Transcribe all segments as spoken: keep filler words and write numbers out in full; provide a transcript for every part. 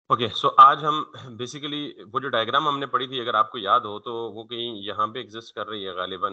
Okay, सो आज हम basically वो जो डायग्राम हमने पढ़ी थी, अगर आपको याद हो तो वो कहीं यहाँ पे एग्जिस्ट कर रही है गालिबन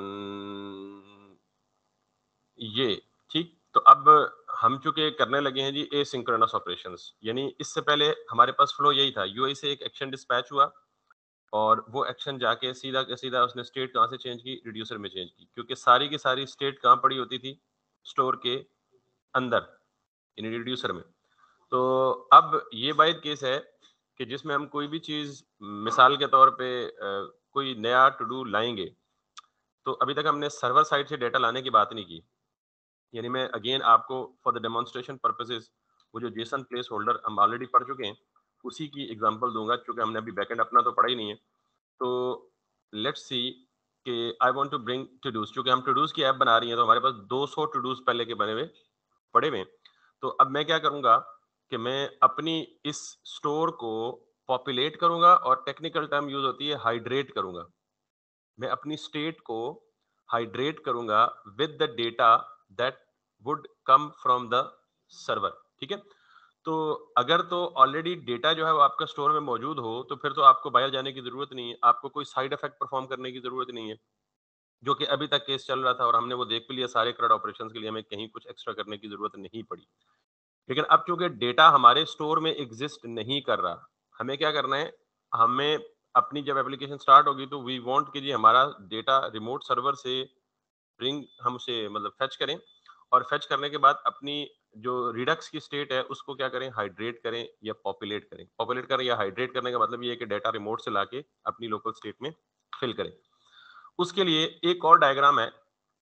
ये, ठीक? तो अब हम चूंकि करने लगे हैं जी एसिंक्रोनस ऑपरेशंस, यानी इससे पहले हमारे पास फ्लो यही था, यूआई से एक एक्शन डिस्पैच हुआ और वो एक्शन जाके सीधा के सीधा उसने स्टेट कहाँ से चेंज की, रिड्यूसर में चेंज की, क्योंकि सारी की सारी स्टेट कहाँ पड़ी होती थी, स्टोर के अंदर, यानी रिड्यूसर में। तो अब ये वाहिद केस है कि जिसमें हम कोई भी चीज मिसाल के तौर पे अ, कोई नया टू डू लाएंगे, तो अभी तक हमने सर्वर साइड से डेटा लाने की बात नहीं की। यानी मैं अगेन आपको फॉर द डेमोन्स्ट्रेशन पर्पसेस वो जो जेसन प्लेस होल्डर हम ऑलरेडी पढ़ चुके हैं उसी की एग्जांपल दूंगा, क्योंकि हमने अभी बैकएंड अपना तो पढ़ा ही नहीं है। तो लेट्स सी कि I want to bring todos, क्योंकि हम टू डूज की ऐप बना रही हैं तो हमारे पास दो सौ टू डूज पहले के बने हुए पड़े हुए हैं। तो अब मैं क्या करूंगा कि मैं अपनी इस स्टोर को पॉपुलेट करूंगा, और टेक्निकल टर्म यूज होती है हाइड्रेट करूंगा। मैं अपनी स्टेट को हाइड्रेट करूंगा with the data that would come from the server, ठीक है? तो अगर तो ऑलरेडी डेटा जो है वो आपका स्टोर में मौजूद हो तो फिर तो आपको बाहर जाने की जरूरत नहीं है, आपको कोई साइड इफेक्ट परफॉर्म करने की जरूरत नहीं है, जो कि अभी तक केस चल रहा था और हमने वो देख भी लिया, सारे क्रेड ऑपरेशंस के लिए हमें कहीं कुछ एक्स्ट्रा करने की जरूरत नहीं पड़ी। लेकिन अब चूंकि डेटा हमारे स्टोर में एग्जिस्ट नहीं कर रहा, हमें क्या करना है, हमें अपनी जब एप्लीकेशन स्टार्ट होगी तो वी वांट कि जी हमारा डेटा रिमोट सर्वर से ब्रिंग हम उसे मतलब फेच करें, और फेच करने के बाद अपनी जो रिडक्स की स्टेट है उसको क्या करें, हाइड्रेट करें या पॉपुलेट करें। पॉपुलेट करें या हाइड्रेट करने का मतलब ये है कि डेटा रिमोट से लाके अपनी लोकल स्टेट में फिल करें। उसके लिए एक और डायग्राम है,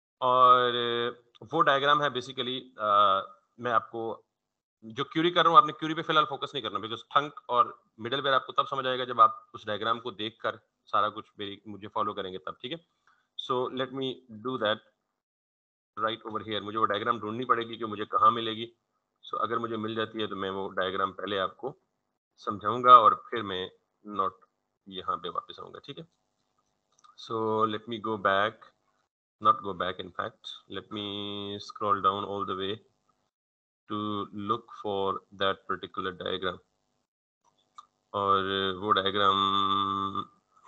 और वो डायग्राम है बेसिकली मैं आपको जो क्यूरी कर रहा हूँ, आपने क्यूरी पे फिलहाल फोकस नहीं करना, बिकॉज थंक और मिडल वेयर आपको तब समझ आएगा जब आप उस डायग्राम को देखकर सारा कुछ मेरी मुझे फॉलो करेंगे तब, ठीक है? So let me do that right over here. मुझे वो डायग्राम ढूंढनी पड़ेगी कि मुझे कहाँ मिलेगी। सो so, अगर मुझे मिल जाती है तो मैं वो डायग्राम पहले आपको समझाऊंगा और फिर मैं नोट यहाँ पे वापस आऊंगा, ठीक है? So let me go back, not go back in fact, let me scroll down all the way to look for that particular diagram। और वो diagram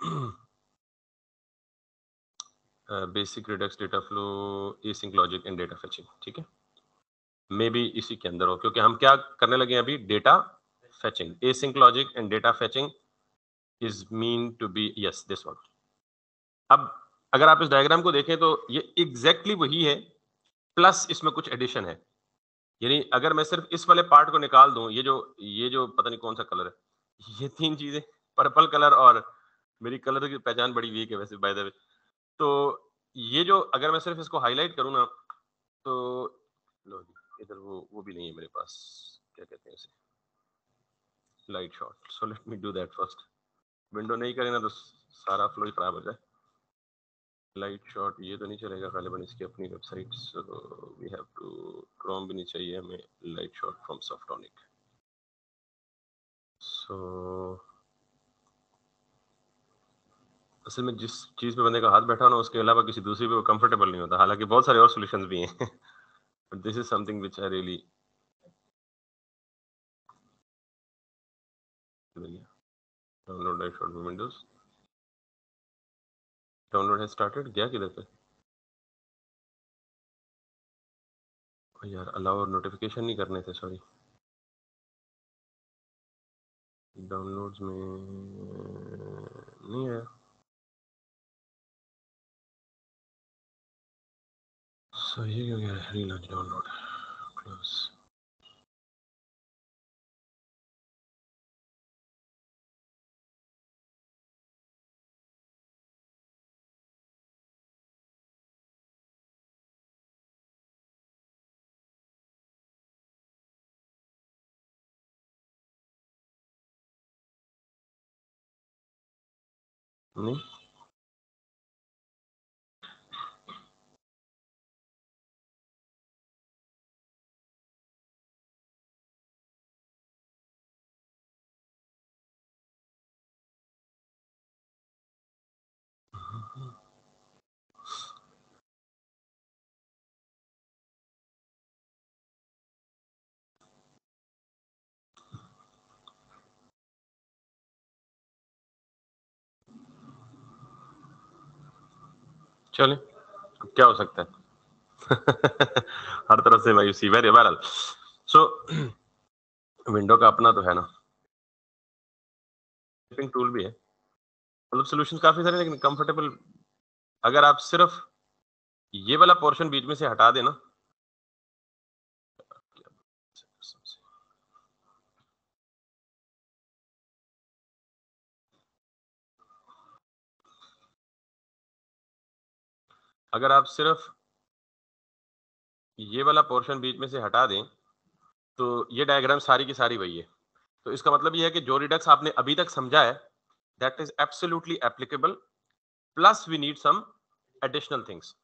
basic Redux data flow async logic and data fetching, ठीक है? May be इसी के अंदर हो, क्योंकि हम क्या करने लगे हैं अभी, data fetching. Async logic and data fetching is mean to be yes this one. अब अगर आप इस डायग्राम को देखें तो ये एग्जैक्टली exactly वही है, प्लस इसमें कुछ एडिशन है। यानी अगर मैं सिर्फ इस वाले पार्ट को निकाल दूं, ये जो ये जो पता नहीं कौन सा कलर है, ये तीन चीजें, पर्पल कलर, और मेरी कलर की पहचान बड़ी वीक है वैसे बाय द वे। तो ये जो अगर मैं सिर्फ इसको हाईलाइट करूँ ना, तो लो जी, इधर वो वो भी नहीं है मेरे पास, क्या कहते हैं इसे, Lightshot. So let me do that first. Window नहीं करें ना तो सारा फ्लो ही खराब हो जाए। लाइट शॉट ये तो नहीं चलेगा गालिबन, इसकी अपनी website, so we have to, Chrome भी नहीं चाहिए हमें, लाइट शॉट फ्रॉम सॉफ्टोनिक। सो असल में जिस चीज पे बंदे का हाथ बैठा हो ना, उसके अलावा किसी दूसरी पे वो कंफर्टेबल नहीं होता, हालांकि बहुत सारे और सॉल्यूशंस भी हैं but this is something which I really download Lightshot Windows. Download है स्टार्टेड, गया किधर पे यार, अलाउ और नोटिफिकेशन नहीं करने थे, सॉरी। डाउनलोड्स में नहीं आया, सो ये क्यों गया, रीलॉन्च डाउनलोड क्लोज। नहीं, चलें, अब क्या हो सकता है? हर तरफ से मायूसी, वेरी बहरहाल। सो विंडो का अपना तो है ना। टिपिंग टूल भी है। मतलब सॉल्यूशंस काफ़ी सारे, लेकिन कंफर्टेबल अगर आप सिर्फ ये वाला पोर्शन बीच में से हटा दें ना। अगर आप सिर्फ ये वाला पोर्शन बीच में से हटा दें, तो ये डायग्राम सारी की सारी वही है। तो इसका मतलब ये है कि जो रिडक्स आपने अभी तक समझा है, that is absolutely applicable, plus we need some additional things.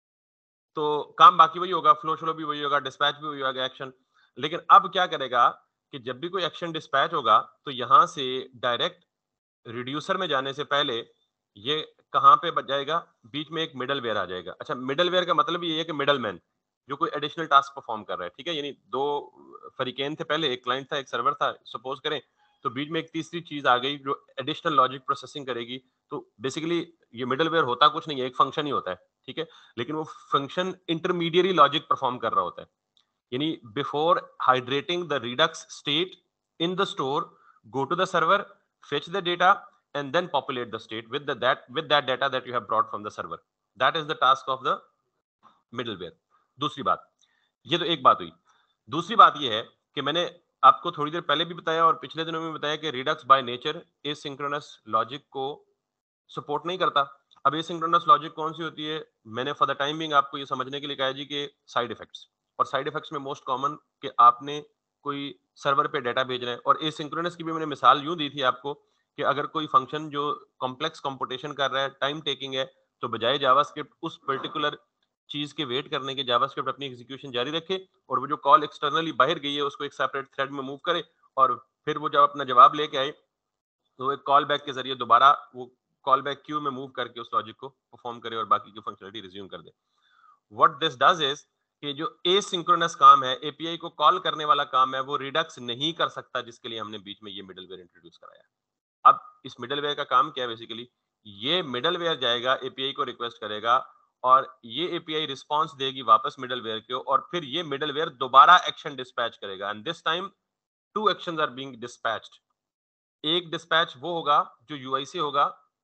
तो काम बाकी वही होगा, फ्लो फ्लो भी वही होगा, डिस्पैच भी वही होगा, एक्शन। लेकिन अब क्या करेगा कि जब भी कोई एक्शन डिस्पैच होगा, तो यहां से डायरेक्ट रिड्यूसर में जाने से पहले ये कहां पे बच जाएगा? बीच में एक मिडल वेयर आ जाएगा। अच्छा, मिडल वेयर का मतलब ये है कि मिडल मैन जो कोई एडिशनल टास्क परफॉर्म कर रहा है, ठीक है? यानी दो फरीकेन थे पहले, एक क्लाइंट था, एक सर्वर था, सपोज करें। तो बीच में एक तीसरी चीज आ गई जो एडिशनल लॉजिक प्रोसेसिंग करेगी। तो बेसिकली ये मिडल वेयर होता कुछ नहीं है, एक फंक्शन ही होता है, ठीक है? लेकिन वो फंक्शन इंटरमीडिएरी लॉजिक परफॉर्म कर रहा होता है। यानी before hydrating the Redux state in the store, go to the server, fetch the data, and then populate the state with the that with that data that you have brought from the server. That is the task of the middleware. दूसरी बात, ये तो एक बात हुई। दूसरी बात ये है कि मैंने आपको थोड़ी देर पहले भी बताया और पिछले दिनों में बताया कि Redux by nature asynchronous logic को सपोर्ट नहीं करता। अब एसिंक्रोनस लॉजिक कौन सी होती है? मैंने फॉर द टाइम बिंग आपको ये समझने के लिए कहा जी कि साइड इफेक्ट्स। और साइड इफेक्ट्स में मोस्ट कॉमन कि आपने कोई सर्वर पे डाटा भेज रहे हैं, और एसिंक्रोनस की भी मैंने मिसाल यूं दी थी आपको कि अगर कोई फंक्शन जो कॉम्प्लेक्स कंप्यूटेशन कर रहा है, टाइम टेकिंग है, तो बजाय जावास्क्रिप्ट उस पर्टिकुलर चीज के वेट करने के जावास्क्रिप्ट अपनी एग्जीक्यूशन जारी रखे, और वो जो कॉल एक्सटर्नली बाहर गई है उसको एक सेपरेट थ्रेड में मूव करे, और फिर वो जब अपना जवाब लेके आए, तो एक कॉल बैक के जरिए दोबारा वो कॉल बैक क्यू में मूव करके उस लॉजिक को परफॉर्म करे और बाकी की फंक्शनलिटी रिज्यूम कर दे। व्हाट दिस डज इज कि जो एसिंक्रोनस काम है, एपीआई को कॉल करने वाला काम है, वो रिडक्स नहीं कर सकता, जिसके लिए हमने बीच में ये मिडलवेयर इंट्रोड्यूस कराया। अब इस मिडलवेयर का काम क्या है? बेसिकली ये मिडलवेयर जाएगा, एपीआई को रिक्वेस्ट करेगा, और ये एपीआई रिस्पांस देगी वापस मिडलवेयर को, और फिर ये मिडलवेयर दोबारा एक्शन डिस्पैच करेगा, and this time two actions are being dispatched. एक डिस्पैच वो होगा जो यूआई से होगा,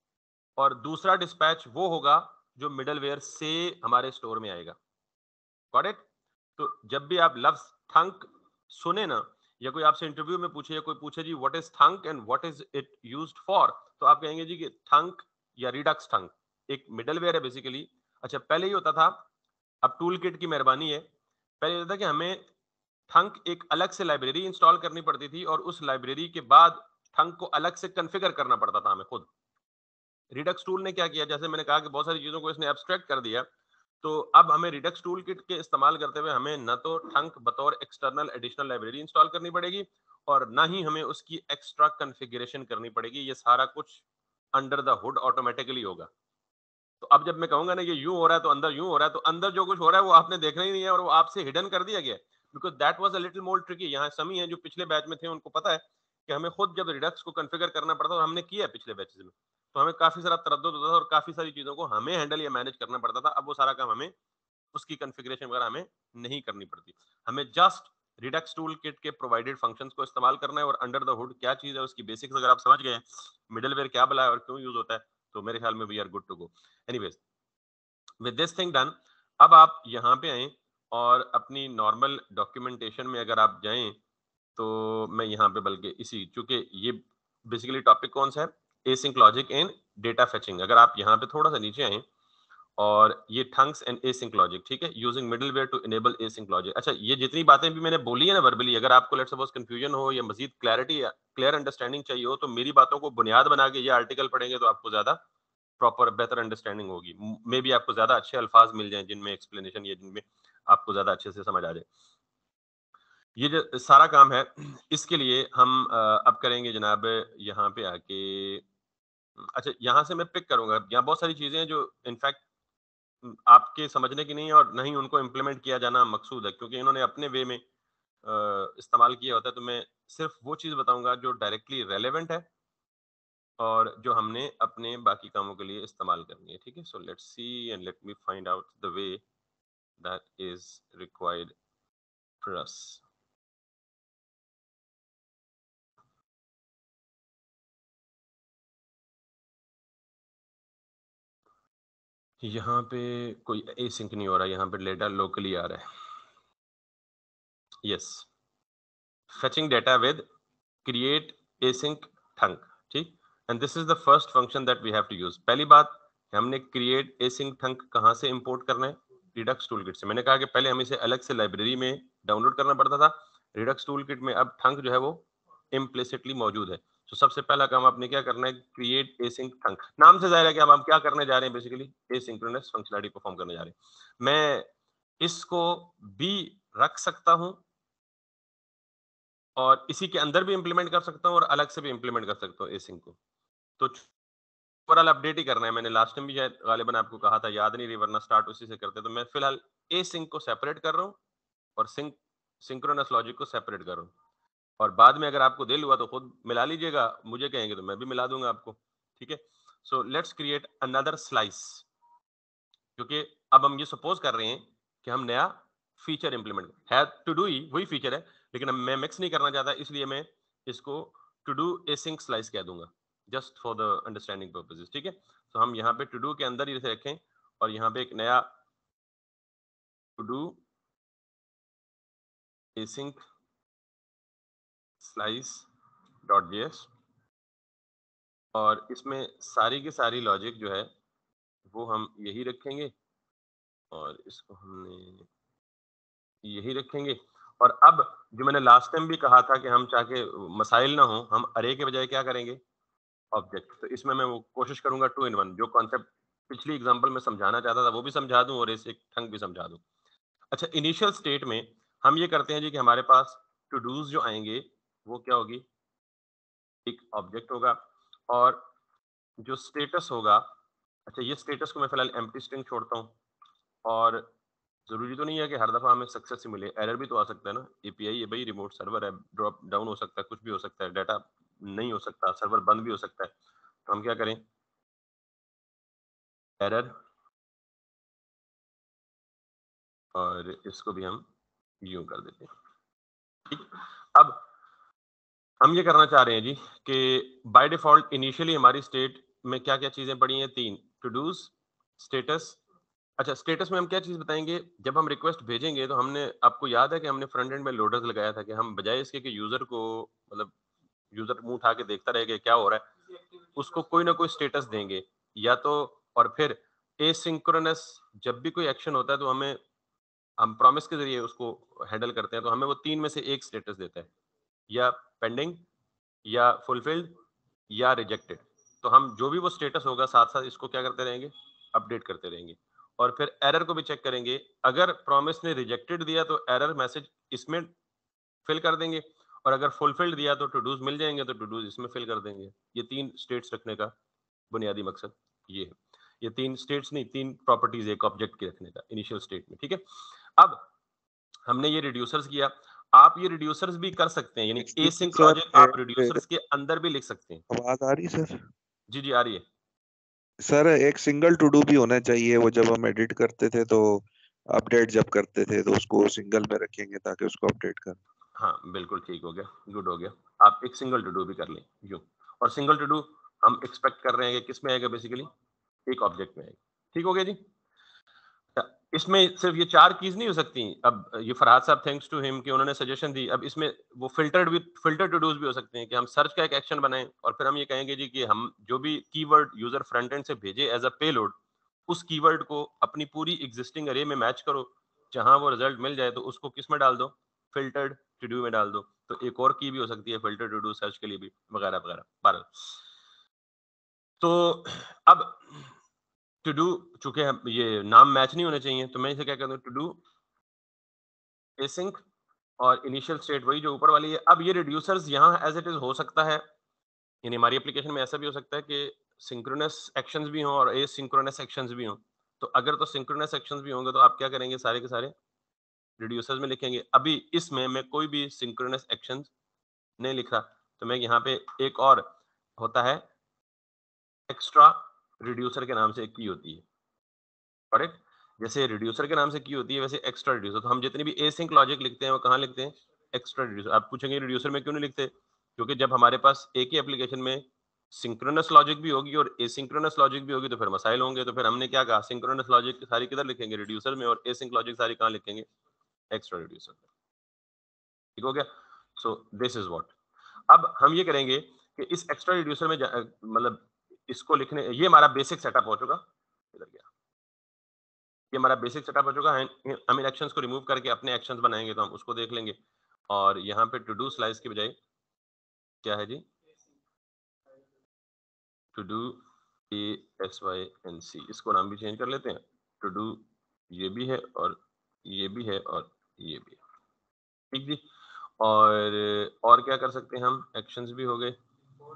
और दूसरा डिस्पैच वो होगा जो मिडलवेयर से हमारे स्टोर में आएगा। Got it? तो जब भी आप लफ्ज थंक सुने ना, या कोई आपसे इंटरव्यू में पूछे, या कोई पूछे जी what is thunk and what is it used for, तो आप कहेंगे जी कि थंक या रिडक्स थंक एक मिडलवेयर है बेसिकली। अच्छा, पहले ही होता था, अब टूल किट की मेहरबानी है। पहले होता था कि हमें थंक एक अलग से लाइब्रेरी इंस्टॉल करनी पड़ती थी, और उस लाइब्रेरी के बाद थंक को अलग से कॉन्फ़िगर करना पड़ता था हमें खुद। रिडक्स टूल ने क्या किया, जैसे मैंने कहा कि बहुत सारी चीजों को इसने एब्स्ट्रैक्ट कर दिया। तो अब हमें रिडक्स टूल किट के इस्तेमाल करते हुए हमें न तो थंक बतौर एक्सटर्नल एडिशनल लाइब्रेरी इंस्टॉल करनी पड़ेगी, और ना ही हमें उसकी एक्स्ट्रा कॉन्फ़िगरेशन करनी पड़ेगी। ये सारा कुछ अंडर द हुड ऑटोमेटिकली होगा। तो अब जब मैं कहूंगा ना ये यूं हो रहा है तो अंदर यूं हो रहा है, तो अंदर जो कुछ हो रहा है वो आपने देखना ही नहीं है, और वो आपसे हिडन कर दिया गया है। Because that was a little more tricky. यहाँ समी है जो पिछले बैच में थे, उनको पता है कि हमें खुद जब रिडक्स को कॉन्फ़िगर करना पड़ता, और हमने किया है पिछले बैचेस में, तो हमें काफी सारा तरद्दुद होता था, और काफी सारी चीजों को हमें हैंडल या मैनेज करना पड़ता था। अब वो सारा काम हमें, उसकी कॉन्फ़िगरेशन वगैरह हमें नहीं करनी पड़ती। हमें जस्ट रिडक्स टूल किट के प्रोवाइडेड फंक्शंस को इस्तेमाल करना है, और अंडर द हुड क्या चीज है उसकी बेसिक्स अगर आप समझ गए, मिडलवेयर क्या बला है और क्यों यूज होता है, तो मेरे ख्याल में we are good to go. Anyways, with this thing done, अब आप यहाँ पे आए, और अपनी नॉर्मल डॉक्यूमेंटेशन में अगर आप जाएं, तो मैं यहाँ पे बल्कि इसी, चूंकि ये बेसिकली टॉपिक कौन सा है, async logic and data fetching. अगर आप यहाँ पे थोड़ा सा नीचे आए, और ये थंक्स एंड एसिंक लॉजिक, ठीक है, using middleware to enable async logic. अच्छा, ये जितनी बातें भी मैंने बोली है ना वर्बली, अगर आपको लेट्स सपोज कंफ्यूजन हो या मजीद क्लैरिटी या क्लियर अंडरस्टैंडिंग चाहिए हो, तो मेरी बातों को बुनियाद बना के ये आर्टिकल पढ़ेंगे तो आपको ज्यादा प्रॉपर बेहतर अंडरस्टैंडिंग होगी। मे बी आपको ज्यादा अच्छे अल्फाज मिल जाएं जिनमें एक्सप्लेनेशन, या जिनमें आपको ज्यादा अच्छे से समझ आ जाए। ये जो सारा काम है, इसके लिए हम अ, अब करेंगे जनाब यहाँ पे आके। अच्छा, यहाँ से मैं पिक करूंगा, यहाँ बहुत सारी चीजें हैं जो इनफैक्ट आपके समझने की नहीं है, और नहीं उनको इम्प्लीमेंट किया जाना मकसूद है, क्योंकि इन्होंने अपने वे में अ, इस्तेमाल किया होता है। तो मैं सिर्फ वो चीज बताऊंगा जो डायरेक्टली रेलेवेंट है, और जो हमने अपने बाकी कामों के लिए इस्तेमाल करनी है, ठीक है। So let's see and let me find out the way that is required for us. यहाँ पे कोई एसिंक नहीं हो रहा, यहाँ पे डेटा लोकली आ रहा है। Yes, fetching data with create async thunk, ठीक। And this is the first function that we have to use. पहली बात, हमने create async thunk कहाँ से इंपोर्ट करना है? Redux टूलकिट से। मैंने कहा कि पहले हमें इसे अलग से लाइब्रेरी में डाउनलोड करना पड़ता था, Redux टूलकिट में अब थंक जो है वो इम्प्लिसिटली मौजूद है। तो सबसे पहला काम आपने क्या करना है? Create async thunk. नाम से जाहिर है कि अब हम क्या करने जा रहे हैं? बेसिकली एसिंक्रोनस फंक्शनलिटी परफॉर्म करने जा रहे हैं। मैं इसको भी रख सकता हूं और इसी के अंदर भी इंप्लीमेंट कर सकता हूँ और अलग से भी इंप्लीमेंट कर सकता हूँ एसिंक को। तो ओवरऑल अपडेट ही करना है। मैंने लास्ट टाइम भी शायद गालिबन आपको कहा था, याद नहीं रही, वरना स्टार्ट उसी से करते। तो मैं फिलहाल एसिंक को सेपरेट कर रहा हूँ और सिंक सिंक्रोनस लॉजिक को सेपरेट कर रहा हूँ। और बाद में अगर आपको दिल हुआ तो खुद मिला लीजिएगा, मुझे कहेंगे तो मैं भी मिला दूंगा आपको, ठीक है। So let's create another slice, क्योंकि अब हम ये सपोज कर रहे हैं कि हम नया फीचर इंप्लीमेंट है। टू डू ही वही फीचर है, लेकिन अब मैं मिक्स नहीं करना चाहता, इसलिए मैं इसको टू डू एसिंक स्लाइस कह दूंगा, just for the understanding purposes, ठीक है। तो हम यहाँ पे टू डू के अंदर ही इसे रखें और यहाँ पे एक नया to do async slice dot JS, और इसमें सारी की सारी लॉजिक जो है वो हम यही रखेंगे और इसको हमने यही रखेंगे। और अब जो मैंने लास्ट टाइम भी कहा था कि हम चाहे के मसाइल ना हो, हम अरे के बजाय क्या करेंगे? ऑब्जेक्ट। तो इसमें मैं वो कोशिश करूंगा टू इन वन, जो कॉन्सेप्ट पिछली एग्जांपल में समझाना चाहता था वो भी समझा दूं और इसे ठंग भी समझा दूं। अच्छा, इनिशियल स्टेट में हम ये करते हैं जी कि हमारे पास टू डूज जो आएंगे वो क्या होगी? एक ऑब्जेक्ट होगा और जो स्टेटस होगा, अच्छा ये स्टेटस को मैं फिलहाल एम्प्टी स्ट्रिंग छोड़ता हूँ। और जरूरी तो नहीं है कि हर दफा हमें सक्सेस ही मिले, एरर भी तो आ सकता है ना। एपीआई है भाई, रिमोट सर्वर है, ड्रॉप डाउन हो सकता है, कुछ भी हो सकता है, डाटा नहीं हो सकता, सर्वर बंद भी हो सकता है। तो हम क्या करें? एरर, और इसको भी हम यूं कर देते हैं, ठीक। अब हम ये करना चाह रहे हैं जी कि बाय डिफॉल्ट इनिशियली हमारी स्टेट में क्या क्या चीजें पड़ी हैं? तीन, टू डूज, स्टेटस। अच्छा, स्टेटस में हम क्या चीज बताएंगे? जब हम रिक्वेस्ट भेजेंगे तो हमने, आपको याद है कि हमने फ्रंट एंड में लोडर्स लगाया था कि हम बजाय इसके कि यूजर को, मतलब यूजर मुंह उठा के देखता रहेगा क्या हो रहा है, उसको कोई ना कोई स्टेटस देंगे। या तो, और फिर एसिंक्रोनस जब भी कोई एक्शन होता है तो हमें, हम प्रॉमिस के जरिए उसको हैंडल करते हैं, तो हमें वो तीन में से एक स्टेटस देता है, या पेंडिंग, या फुलफिल्ड, या रिजेक्टेड। तो हम जो भी वो स्टेटस होगा साथ साथ इसको क्या करते रहेंगे? अपडेट करते रहेंगे। और फिर एरर को भी चेक करेंगे। अगर प्रॉमिस ने रिजेक्टेड दिया तो एरर मैसेज इसमें फिल कर देंगे, और अगर फुलफिल्ड दिया तो टू डूज मिल जाएंगे तो टू डूज इसमें फिल कर देंगे। ये तीन स्टेट्स रखने का बुनियादी मकसद ये है। ये तीन स्टेट्स नहीं, तीन प्रॉपर्टीज एक ऑब्जेक्ट के रखने का इनिशियल स्टेट में, ठीक है। अब हमने ये रिड्यूसर्स किया। आप ये रिड्यूसर्स भी कर सकते हैं, यानी excuse me async sir, logic आप एक रिड्यूसर्स के अंदर भी लिख सकते हैं। आवाज आ रही सर? जी जी आ रही है। सर एक सिंगल टू डू भी होना चाहिए, वो जब हम एडिट करते थे तो अपडेट जब करते थे तो उसको सिंगल में रखेंगे ताकि उसको अपडेट कर। हाँ बिल्कुल ठीक हो गया, गुड हो गया। आप एक सिंगल टू डू भी कर लें यूं। और सिंगल टू डू हम एक्सपेक्ट कर रहे हैं कि किस में आएगा? बेसिकली एक ऑब्जेक्ट में आएगा। ठीक हो गया जी। इसमें सिर्फ ये चार कीज नहीं हो सकती। अब ये फरहाद साहब, थैंक्स टू हिम, कि उन्होंने सजेशन दी। अब इसमें वो फिल्टर्ड भी, फिल्टर टू डूज भी हो सकते हैं कि हम सर्च का एक एक्शन बनाएं और फिर हम ये कहेंगे जी कि हम जो भी कीवर्ड यूजर फ्रंट एंड से भेजे एज अ पेलोड, उस कीवर्ड को अपनी पूरी एग्जिस्टिंग अरे में मैच करो, जहां वो रिजल्ट मिल जाए तो उसको किस में डाल दो? फिल्टर्ड टू डू में डाल दो। तो एक और की भी हो सकती है फिल्टर टू डू सर्च के लिए भी, वगैरह वगैरह बारह। तो अब टू डू, चूंकि हम ये नाम मैच नहीं होने चाहिए, तो मैं इसे क्या कहता हूँ? टू डू एसिंक, और इनिशियल स्टेट वही जो ऊपर वाली है। अब ये रिड्यूसर्स यहाँ एज इट इज हो सकता है, यानी हमारी एप्लीकेशन में ऐसा भी हो सकता है कि सिंक्रोनस एक्शंस भी हों और एसिंक्रोनस एक्शंस भी हों। तो अगर तो सिंक्रोनस एक्शंस भी होंगे तो आप क्या करेंगे? सारे के सारे रिड्यूसर्स में लिखेंगे। अभी इसमें मैं कोई भी सिंक्रोनस एक्शंस नहीं लिख रहा, तो मैं यहाँ पे एक और होता है एक्स्ट्रा रिड्यूसर के नाम से एक की होती है, करेक्ट? जैसे रिड्यूसर के नाम से की होती है वैसे एक्स्ट्रा रिड्यूसर, तो हम जितनी भी एसिंक लॉजिक लिखते हैं वो कहाँ लिखते हैं? Extra reducer. आप पूछेंगे रिड्यूसर में क्यों नहीं लिखते? क्योंकि जब हमारे पास एक ही एप्लीकेशन में सिंक्रोनस लॉजिक भी होगी और एसिंक्रोनस लॉजिक भी होगी तो फिर मसाइल होंगे। तो फिर हमने क्या कहा, सिंक्रोनस लॉजिक सारी किधर लिखेंगे? रिड्यूसर में, और एसिंक लॉजिक सारी कहाँ लिखेंगे? एक्स्ट्रा रिड्यूसर में। ठीक हो गया? So this is what. अब हम ये करेंगे कि इस एक्स्ट्रा रिड्यूसर में जा- अ, मतलब इसको लिखने, ये हमारा बेसिक सेटअप हो चुका। इधर गया, ये हमारा बेसिक सेटअप हो चुका है। हम इन एक्शंस को रिमूव करके अपने एक्शंस बनाएंगे तो हम उसको देख लेंगे। और यहाँ पे टू डू स्लाइस की बजाय क्या है जी? To do, A S Y N C, इसको नाम भी चेंज कर लेते हैं। टू डू ये भी है और ये भी है और ये भी है। ठीक जी। और और क्या कर सकते हैं हम? एक्शंस भी हो गए।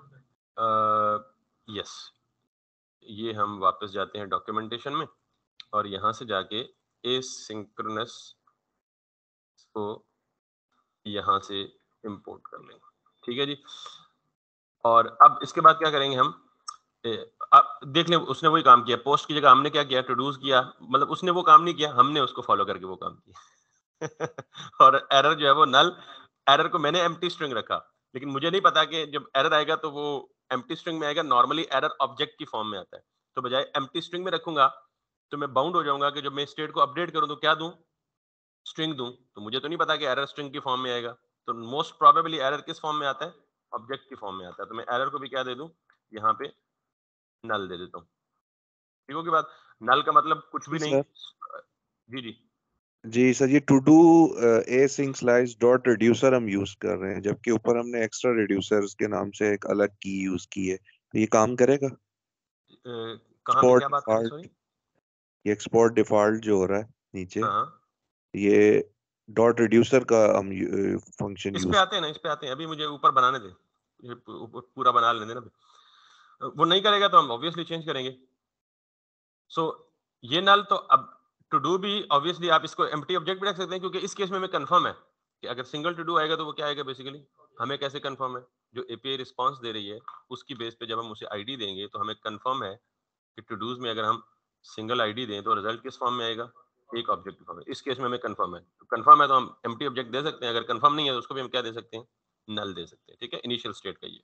यस, ये हम वापस जाते हैं डॉक्यूमेंटेशन में और यहाँ से जाके एसिंक्रोनस को यहाँ से इंपोर्ट कर लेंगे। ठीक है जी। और अब इसके बाद क्या करेंगे हम? ए, अब देख लें, उसने वही काम किया, पोस्ट की जगह हमने क्या किया? टूडूज किया। मतलब उसने वो काम नहीं किया, हमने उसको फॉलो करके वो काम किया। और एरर जो है वो नल, एरर को मैंने एम्प्टी स्ट्रिंग रखा, लेकिन मुझे नहीं पता कि जब एरर आएगा तो वो एम्प्टी स्ट्रिंग में आएगा। नॉर्मली एरर ऑब्जेक्ट की फॉर्म में आता है, तो बजाय एम्प्टी स्ट्रिंग में रखूंगा तो मैं बाउंड हो जाऊंगा कि जब मैं स्टेट को अपडेट करूं तो क्या दूं? स्ट्रिंग दूं। तो मुझे तो नहीं पता कि एरर स्ट्रिंग की फॉर्म में आएगा। तो मोस्ट प्रोबेबली एरर किस फॉर्म में आता है? ऑब्जेक्ट की फॉर्म में आता है। तो मैं एरर को भी क्या दे दूं? यहाँ पे नल दे देता हूँ। ठीक हो? की बात, नल का मतलब कुछ भी जी नहीं। सर। जी जी। जी सर, ये to do A sync slice dot reducer हम यूज कर रहे हैं, जबकि ऊपर हमने एक्स्ट्रा रिड्यूसर्स के नाम से एक अलग की यूज की है। तो ये काम करेगा? अ, कहाँ पे एक्सपोर्ट क्या बात करी? सॉरी। डिफॉल्ट, ये एक्सपोर्ट डिफॉल्ट जो हो रहा है नीचे, हाँ, ये डॉट रिड्यूसर का हम फंक्शन इस पे यूज। आते हैं ना, इस पे आते हैं। अभी मुझे ऊपर बनाने दे, ये पू- ऊपर पूरा बना लेने देना। वो नहीं करेगा तो हम ऑब्वियसली चेंज करेंगे। सो so, ये नल तो अब टू डू भी ऑब्वियसली आप इसको एम्प्टी ऑब्जेक्ट भी रख सकते हैं, क्योंकि इस केस में हमें कंफर्म है कि अगर सिंगल टू डू आएगा तो वो क्या आएगा बेसिकली। हमें कैसे कंफर्म है? जो एपीआई रिस्पांस दे रही है उसकी बेस पे जब हम उसे आईडी देंगे तो हमें कंफर्म है कि टू डूज में अगर हम सिंगल आईडी दें तो रिजल्ट किस फॉर्म में आएगा? एक ऑब्जेक्ट फॉर्म में। इस केस में हमें कंफर्म है, तो कंफर्म है तो हम एम्प्टी ऑब्जेक्ट दे सकते हैं। अगर कंफर्म नहीं है तो उसको भी हम क्या दे सकते हैं? नल दे सकते हैं। ठीक है, इनिशियल स्टेट का ये।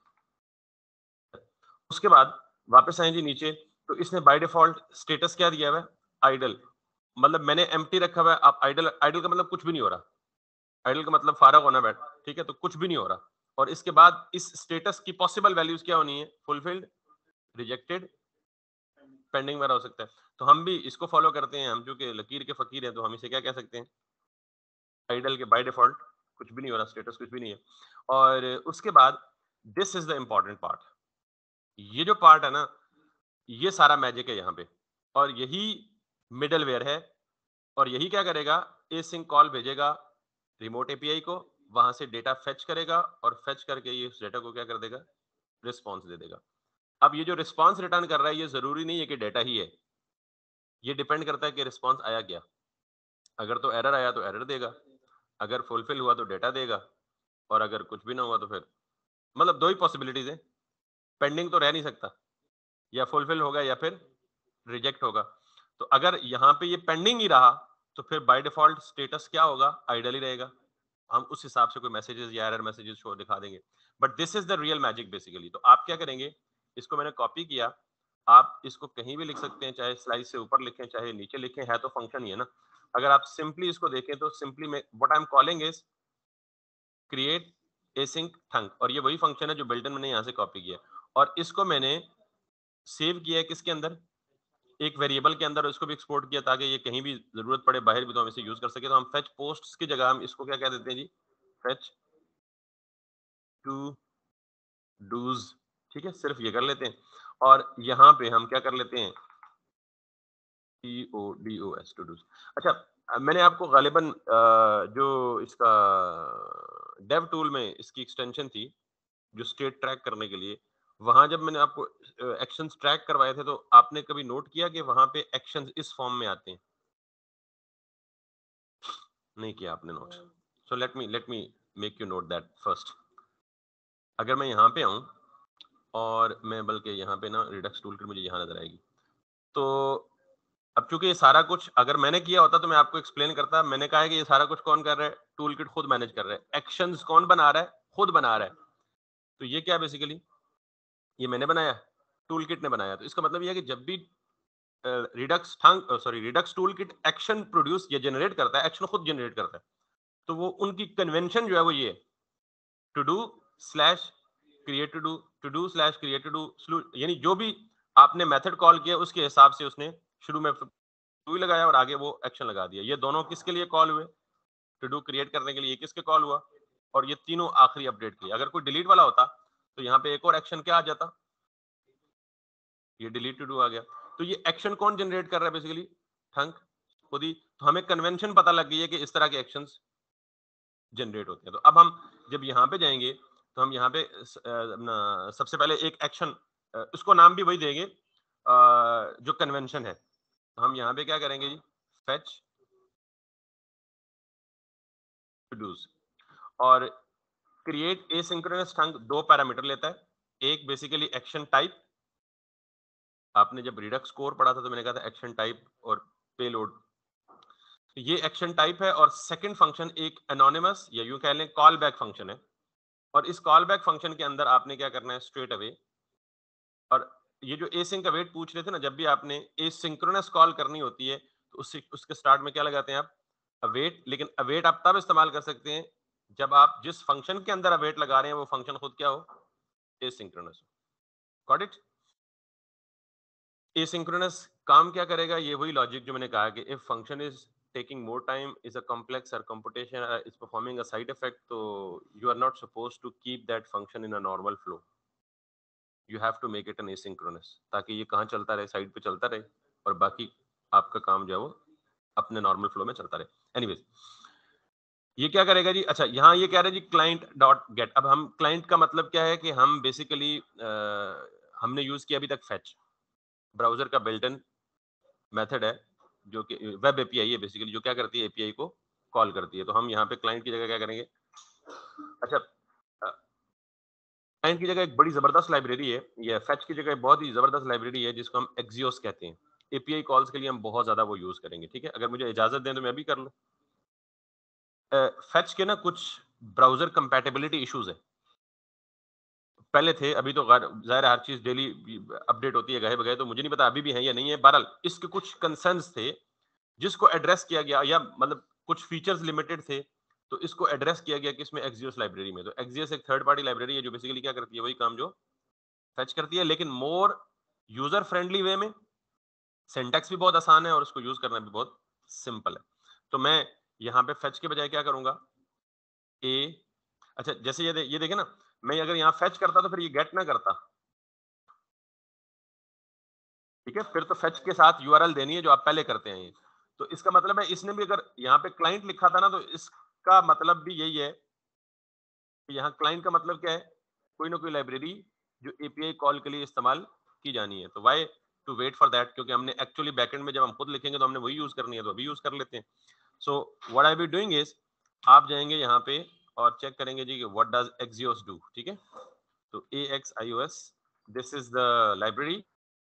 उसके बाद वापस आए जी नीचे, तो इसने बाय डिफॉल्ट स्टेटस क्या दिया हुआ है? आइडल। मतलब मैंने एम्प्टी रखा हुआ है। आप आइडल, आइडल का मतलब कुछ भी नहीं हो रहा। आइडल का मतलब फारग होना बैठ, ठीक है, तो कुछ भी नहीं हो रहा। और इसके बाद इस स्टेटस की पॉसिबल वैल्यूज क्या होनी है? फुलफिल्ड, रिजेक्टेड, पेंडिंग वगैरह हो सकता है। तो हम भी इसको फॉलो करते हैं। हम जो कि लकीर के फकीर हैं तो हम इसे क्या कह सकते हैं? आइडल के बाय डिफॉल्ट कुछ भी नहीं हो रहा, स्टेटस कुछ भी नहीं है। और उसके बाद this is the important part. ये जो पार्ट है ना, ये सारा मैजिक है यहाँ पे, और यही मिडलवेयर है। और यही क्या करेगा? एसिंक कॉल भेजेगा रिमोट एपीआई को, वहां से डेटा फेच करेगा और फेच करके ये उस डेटा को क्या कर देगा? रिस्पॉन्स दे देगा। अब ये जो रिस्पॉन्स रिटर्न कर रहा है ये जरूरी नहीं है कि डेटा ही है, ये डिपेंड करता है कि रिस्पॉन्स आया क्या। अगर तो एरर आया तो एरर देगा, अगर फुलफिल हुआ तो डेटा देगा, और अगर कुछ भी ना हुआ तो फिर, मतलब दो ही पॉसिबिलिटीज है। पेंडिंग तो रह नहीं सकता, या फुलफिल होगा या फिर रिजेक्ट होगा। तो अगर यहाँ पे ये पेंडिंग ही रहा तो फिर बाय डिफॉल्ट स्टेटस क्या होगा? आइडल ही रहेगा। हम उस हिसाब से कोई मैसेजेस या एरर मैसेजेस शो दिखा देंगे। But this is the real magic basically. तो आप क्या करेंगे? इसको मैंने कॉपी किया, आप इसको कहीं भी लिख सकते हैं, चाहे स्लाइड से ऊपर लिखें चाहे नीचे लिखें, है तो फंक्शन ही है ना। अगर आप सिंपली इसको देखें तो सिंपली में what I am calling is create async thunk, और ये वही फंक्शन है जो बिल्ट इन मैंने यहाँ से कॉपी किया। और इसको मैंने सेव किया है किसके अंदर? एक वेरिएबल के अंदर। इसको भी एक्सपोर्ट किया ताकि ये कहीं भी जरूरत पड़े बाहर भी तो हम इसे यूज कर सके। तो हम फेच पोस्ट्स की जगह हम इसको क्या कह देते हैं जी? Fetch to dos. ठीक है, सिर्फ ये कर लेते हैं। और यहाँ पे हम क्या कर लेते हैं? T O D O S, todos. अच्छा, अ, मैंने आपको गालिबन अ, जो इसका डेव टूल में इसकी एक्सटेंशन थी जो स्टेट ट्रैक करने के लिए, वहां जब मैंने आपको एक्शंस ट्रैक करवाए थे तो आपने कभी नोट किया कि वहां पे एक्शंस इस फॉर्म में आते हैं? नहीं किया आपने note. So let me let me make you note that first. अगर मैं यहाँ पे आऊं और मैं बल्कि यहाँ पे ना रिडक्स टूलकिट मुझे यहाँ नजर आएगी। तो अब चूंकि ये सारा कुछ अगर मैंने किया होता तो मैं आपको एक्सप्लेन करता। मैंने कहा है कि ये सारा कुछ कौन कर रहा है, टूलकिट खुद मैनेज कर रहा है। एक्शंस कौन बना रहा है, खुद बना रहा है। तो ये क्या बेसिकली, ये मैंने बनाया, टूलकिट ने बनाया। तो इसका मतलब ये है कि जब भी Redux sorry Redux toolkit action produce या जनरेट करता है, एक्शन खुद जनरेट करता है, तो वो उनकी कन्वेंशन जो है वो ये है, to do slash create to do, to do slash create todo, यानी जो भी आपने मेथड कॉल किया उसके हिसाब से उसने शुरू में टू लगाया और आगे वो एक्शन लगा दिया। ये दोनों किसके लिए कॉल हुए, टू डू क्रिएट करने के लिए, किसके कॉल हुआ, और ये तीनों आखिरी अपडेट किए। अगर कोई डिलीट वाला होता तो यहाँ पे एक और एक्शन क्या आ जाता, ये डिलीट टू डू आ गया। तो ये एक्शन कौन जनरेट कर रहा है बेसिकली, थंक खुद ही। तो हमें कन्वेंशन पता लग गई है कि इस तरह के एक्शंस जनरेट होते हैं। तो अब हम जब यहाँ पे जाएंगे तो हम यहाँ पे अपना सबसे पहले एक एक्शन, उसको नाम भी वही देंगे जो कन्वेंशन है। तो हम यहाँ पे क्या करेंगे जी, फेच टू डूज और क्रिएट एसिंक्रोनस थंक दो पैरामीटर लेता है। एक बेसिकली एक्शन टाइप, आपने जब रिडक्स कोर पढ़ा था तो मैंने कहा था एक्शन टाइप और पेलोड, ये एक्शन टाइप है। और सेकंड फंक्शन एक एनोनिमस या यूं कह लें कॉल बैक फंक्शन है। और इस कॉल बैक फंक्शन के अंदर आपने क्या करना है, स्ट्रेट अवे। और ये जो एसिंक अवेट पूछ रहे थे ना, जब भी आपने एसिंक्रोनस कॉल करनी होती है तो उससे उसके स्टार्ट में क्या लगाते हैं आप, अवेट। लेकिन अवेट आप तब इस्तेमाल कर सकते हैं जब आप जिस फंक्शन के अंदर अवेट लगा रहे हैं वो फंक्शन खुद क्या हो, एसिंक्रोनस हो। Got it. एसिंक्रोनस काम क्या करेगा, ये वही लॉजिक जो मैंने कहा कि if function is taking more time, is a complex or computation, uh, is performing a side effect, so you are not supposed to keep that function in a normal flow. You have to make it an asynchronous, ताकि ये कहाँ चलता रहे, side पे चलता रहे और बाकी आपका काम जो है वो अपने नॉर्मल फ्लो में चलता रहे। एनीवेज ये क्या करेगा जी, अच्छा यहाँ ये कह रहे हैं जी क्लाइंट डॉट गेट। अब हम क्लाइंट का मतलब क्या है कि हम बेसिकली हमने यूज किया अभी तक फेच, ब्राउजर का बिल्ट इन मेथड है जो कि वेब एपीआई है बेसिकली, जो क्या करती है, एपीआई को कॉल करती है। तो हम यहाँ पे क्लाइंट की जगह क्या करेंगे, अच्छा क्लाइंट की जगह एक बड़ी जबरदस्त लाइब्रेरी है, ये फेच की जगह बहुत ही जबरदस्त लाइब्रेरी है जिसको हम एक्सियोस कहते हैं। एपीआई कॉल्स के लिए हम बहुत ज्यादा वो यूज करेंगे, ठीक है। अगर मुझे इजाजत दें तो मैं भी कर लूँ। फेच के ना कुछ ब्राउजर कंपैटिबिलिटी इश्यूज है, पहले थे, अभी तो जाहिर है हर चीज डेली अपडेट होती है गए बगैर, तो मुझे नहीं पता अभी भी है या नहीं है। बहरहाल इसके कुछ कंसर्न्स थे जिसको एड्रेस किया गया, या मतलब कुछ फीचर्स लिमिटेड थे तो इसको एड्रेस किया गया किसमें, एक्सियोस लाइब्रेरी में। तो एक्सियोस एक थर्ड पार्टी लाइब्रेरी है जो बेसिकली क्या करती है, वही काम जो फेच करती है, लेकिन मोर यूजर फ्रेंडली वे में। सिंटैक्स भी बहुत आसान है और उसको यूज करना भी बहुत सिंपल है। तो मैं यहाँ पे फेच के बजाय क्या करूंगा, ए, अच्छा जैसे ये दे, ये देखे ना, मैं अगर यहाँ फेच करता तो फिर ये गेट ना करता, ठीक है। फिर तो फेच के साथ यूआरएल देनी है जो आप पहले करते हैं ये। तो इसका मतलब है इसने भी अगर यहाँ पे क्लाइंट लिखा था ना, तो इसका मतलब भी यही है कि यहाँ क्लाइंट का मतलब क्या है, कोई ना कोई लाइब्रेरी जो एपीआई कॉल के लिए इस्तेमाल की जानी है। तो why to wait for that, क्योंकि हमने एक्चुअली बैकएंड में जब हम खुद लिखेंगे तो हमने वही यूज करनी है, तो अभी यूज कर लेते हैं। So what I be doing is, आप जाएंगे यहाँ पे और चेक करेंगे जी कि व्हाट डज एक्सियोस डू, ठीक है। तो A X I O S, this is the library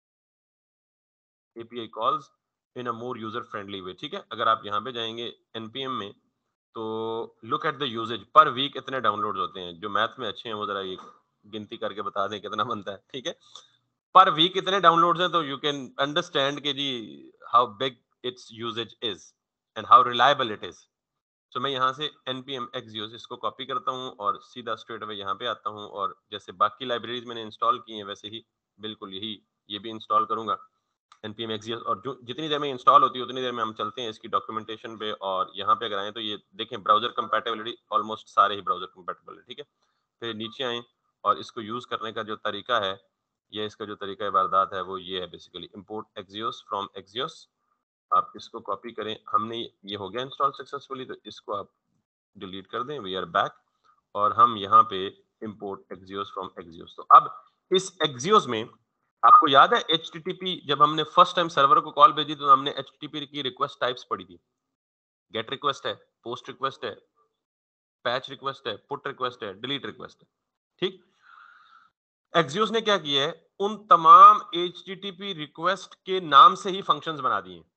API calls in a more user friendly way, ठीक है। अगर आप यहाँ पे जाएंगे एनपीएम में तो look at the usage, per week इतने डाउनलोड्स होते हैं। जो मैथ में अच्छे हैं वो जरा ये गिनती करके बता दें कितना बनता है, ठीक है। पर वीक इतने डाउनलोड्स हैं तो यू कैन अंडरस्टैंड के जी how big its usage is and how reliable it is. तो मैं यहाँ से npm एक्सियोस इसको कॉपी करता हूँ और सीधा स्ट्रेट अवे यहाँ पे आता हूँ, और जैसे बाकी लाइब्रेरीज मैंने इंस्टॉल की हैं वैसे ही बिल्कुल यही ये भी इंस्टॉल करूंगा npm एक्सियोस। और जो जितनी देर में इंस्टॉल होती है उतनी देर में हम चलते हैं इसकी डॉक्यूमेंटेशन पे। और यहाँ पे अगर आए तो ये देखें ब्राउजर कंपैटिबिलिटी ऑलमोस्ट सारे ही ब्राउजर कंपैटिबल है, ठीक है। फिर नीचे आए और इसको यूज करने का जो तरीका है, ये इसका जो तरीका वारदात है वो ये है basically, import axios from axios. आप इसको कॉपी करें, हमने ये हो गया इंस्टॉल सक्सेसफुली, तो इसको आप डिलीट कर दें, वी आर बैक। और हम यहाँ पे इंपोर्ट एक्सियोस फ्रॉम एक्सियोस। तो अब इस एक्सियोस में आपको याद है एच टी टी पी, जब हमने फर्स्ट टाइम सर्वर को कॉल भेजी तो हमने एच टी टी पी की रिक्वेस्ट टाइप्स पढ़ी थी। गेट रिक्वेस्ट है, पोस्ट रिक्वेस्ट है, पैच रिक्वेस्ट है, पुट रिक्वेस्ट है, डिलीट रिक्वेस्ट है, ठीक। एक्सियोस ने क्या किया है, उन तमाम एचटीटीपी रिक्वेस्ट के नाम से ही फंक्शंस बना दिए हैं।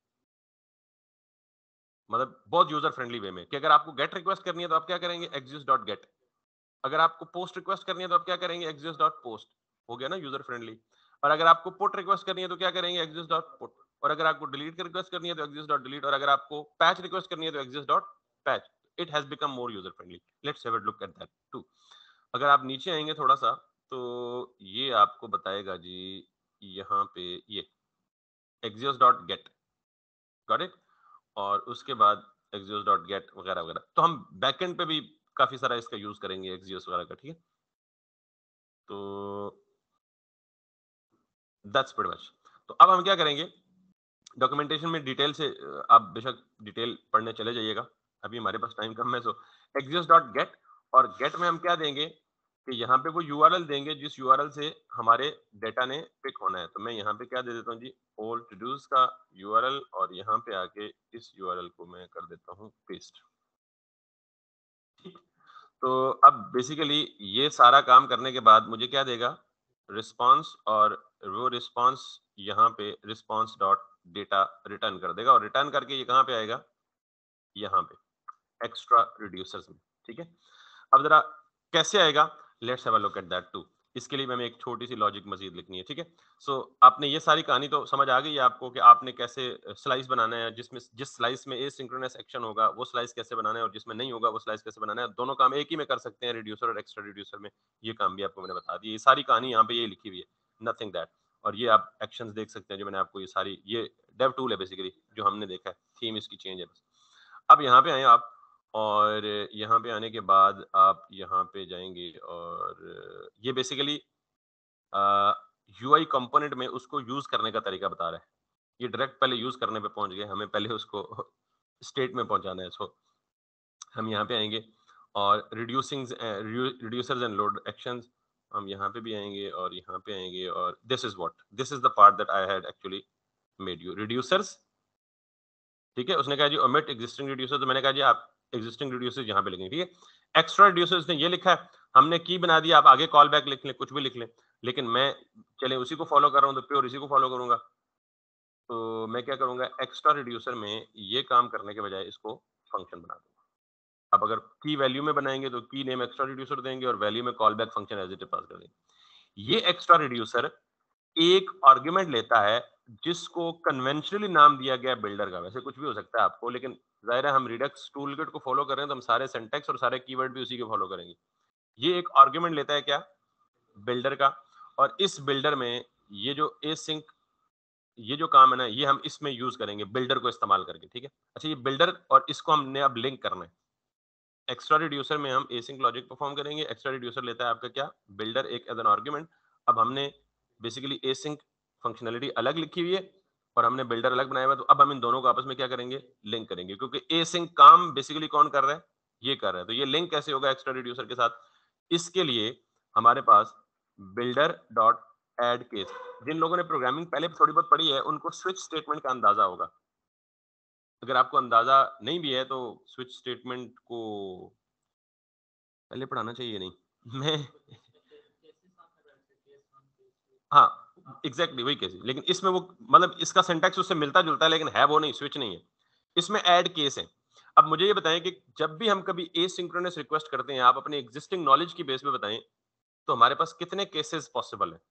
मतलब बहुत यूजर फ्रेंडली वे में कि अगर आपको गेट रिक्वेस्ट करनी है तो आप क्या करेंगे, एक्सियोस डॉट गेट। अगर आपको पोस्ट रिक्वेस्ट करनी है तो आप क्या करेंगे, एक्सियोस डॉट पोस्ट। हो गया ना यूजर फ्रेंडली। और अगर आपको पुट रिक्वेस्ट करनी है तो क्या करेंगे, एक्सियोस डॉट पुट। और अगर आपको डिलीट रिक्वेस्ट करनी है तो एक्सियोस डॉट डिलीट। और अगर आपको पैच रिक्वेस्ट करनी है तो axios dot patch. It has become more user friendly. Let's have a look at that too. अगर आप नीचे आएंगे थोड़ा सा तो ये आपको बताएगा जी, यहाँ पे ये axios dot get, got it. और उसके बाद एक्सियोस डॉट गेट वगैरह वगैरह। तो हम बैकएंड पे भी काफी सारा इसका यूज करेंगे एक्सियोस वगैरह का, ठीक है। तो दैट्स प्रीटी मच। तो अब हम क्या करेंगे, डॉक्यूमेंटेशन में डिटेल से अ, आप बेशक डिटेल पढ़ने चले जाइएगा, अभी हमारे पास टाइम कम है। सो एक्सियोस डॉट गेट, और गेट में हम क्या देंगे कि यहाँ पे वो यूआरएल देंगे जिस यूआरएल से हमारे डेटा ने पिक होना है। तो मैं यहाँ पे क्या दे देता हूँ जी, ओल टू डूज का यूआरएल, और यहाँ पे आके इस यूआरएल को मैं कर देता हूँ पेस्ट। तो अब बेसिकली ये सारा काम करने के बाद मुझे क्या देगा, रिस्पांस। और वो रिस्पांस यहाँ पे रिस्पांस डॉट डेटा रिटर्न कर देगा, और रिटर्न करके ये कहाँ पे आएगा, यहाँ पे एक्स्ट्रा रिड्यूसर्स में, ठीक है। अब जरा कैसे आएगा, let's have a look at that too. इसके लिए हमें एक छोटी सी लॉजिक मजीद लिखनी है, ठीक है। सो so, आपने ये सारी कहानी तो समझ आ गई है आपको कि आपने कैसे स्लाइस बनाना है, जिसमें जिस स्लाइस में एसिंक्रोनस एक्शन होगा वो स्लाइस कैसे बनाना है, और जिसमें नहीं होगा वो स्लाइस कैसे बनाना है। दोनों काम एक ही में कर सकते हैं, रिड्यूसर और एक्स्ट्रा रिड्यूसर में। ये काम भी आपको मैंने बता दिया। ये सारी कहानी यहाँ पे ये लिखी हुई है, नथिंग दैट। और ये आप एक्शंस देख सकते हैं जो मैंने आपको ये सारी, ये डेव टूल है बेसिकली जो हमने देखा है, थीम इसकी चेंज है बस। अब यहाँ पे आए आप, और यहाँ पे आने के बाद आप यहाँ पे जाएंगे, और ये बेसिकली यूआई कंपोनेंट में उसको यूज करने का तरीका बता रहा है। ये डायरेक्ट पहले यूज करने पे पहुंच गए, हमें पहले उसको स्टेट में पहुंचाना है। सो हम यहाँ पे आएंगे, और reducing reducers and load actions, हम यहाँ पे भी आएंगे और यहाँ पे आएंगे, और this is what, this is the part that I had actually made you reducers, ठीक है। उसने कहा जी ओमिट एग्जिस्टिंग रिड्यूसर, तो मैंने कहा जी आप एग्जिस्टिंग रिड्यूसर यहाँ पे लिखेंगे, ठीक है। एक्स्ट्रा रिड्यूसर ने ये लिखा है, हमने की बना दिया, आप आगे कॉल बैक लिख लें, कुछ भी लिख लें, लेकिन मैं चले उसी को फॉलो कर रहा हूँ तो प्योर इसी को फॉलो करूंगा। तो मैं क्या करूंगा, एक्स्ट्रा रिड्यूसर में ये काम करने के बजाय इसको फंक्शन बना दूंगा। अब अगर की वैल्यू में बनाएंगे तो की नेम एक्स्ट्रा रिड्यूसर देंगे, और वैल्यू में call back function as it is pass कर देंगे। ये एक्स्ट्रा रिड्यूसर एक आर्गुमेंट लेता है जिसको कन्वेंशनली नाम दिया गया बिल्डर का। वैसे कुछ भी हो सकता है आपको, लेकिन जाहिर है हम रिडक्स टूलकिट को फॉलो कर रहे हैं तो हम सारे सिंटैक्स और सारे कीवर्ड भी उसी के फॉलो करेंगे। ये एक आर्गुमेंट लेता है क्या, बिल्डर का। और इस बिल्डर में ये जो एसिंक, ये जो काम है ना, ये हम इसमें यूज करेंगे बिल्डर को इस्तेमाल करके, ठीक है। अच्छा, ये बिल्डर और इसको हमने अब लिंक करना है। एक्स्ट्रा रिड्यूसर में हम एसिंक लॉजिक परफॉर्म करेंगे। एक्स्ट्रा रिड्यूसर लेता है आपका क्या, बिल्डर, एक एज एन आर्गुमेंट। अब हमने बेसिकली एसिंक फंक्शनलिटी अलग लिखी हुई है और हमने बिल्डर अलग बनाया हुआ है। तो अब हम इन दोनों को आपस में क्या करेंगे, लिंक करेंगे, क्योंकि एसिंक काम बेसिकली कौन कर रहा है, ये कर रहा है। तो ये लिंक कैसे होगा एक्स्ट्रा रिड्यूसर के साथ, इसके लिए हमारे पास बिल्डर डॉट एड केस। जिन लोगों ने प्रोग्रामिंग पहले थोड़ी बहुत पढ़ी है उनको स्विच स्टेटमेंट का अंदाजा होगा। अगर आपको अंदाजा नहीं भी है तो स्विच स्टेटमेंट को पहले पढ़ाना चाहिए, नहीं मैं हाँ एग्जैक्टली वही केस है, लेकिन इसमें वो मतलब इसका सिंटैक्स उससे मिलता जुलता है, लेकिन है वो नहीं, स्विच नहीं है। इसमें ऐड केस है। अब मुझे ये बताएं कि जब भी हम कभी एसिंक्रोनस रिक्वेस्ट करते हैं, आप अपने एग्जिस्टिंग नॉलेज की बेस पे बताएं, तो हमारे पास कितने केसेस पॉसिबल है।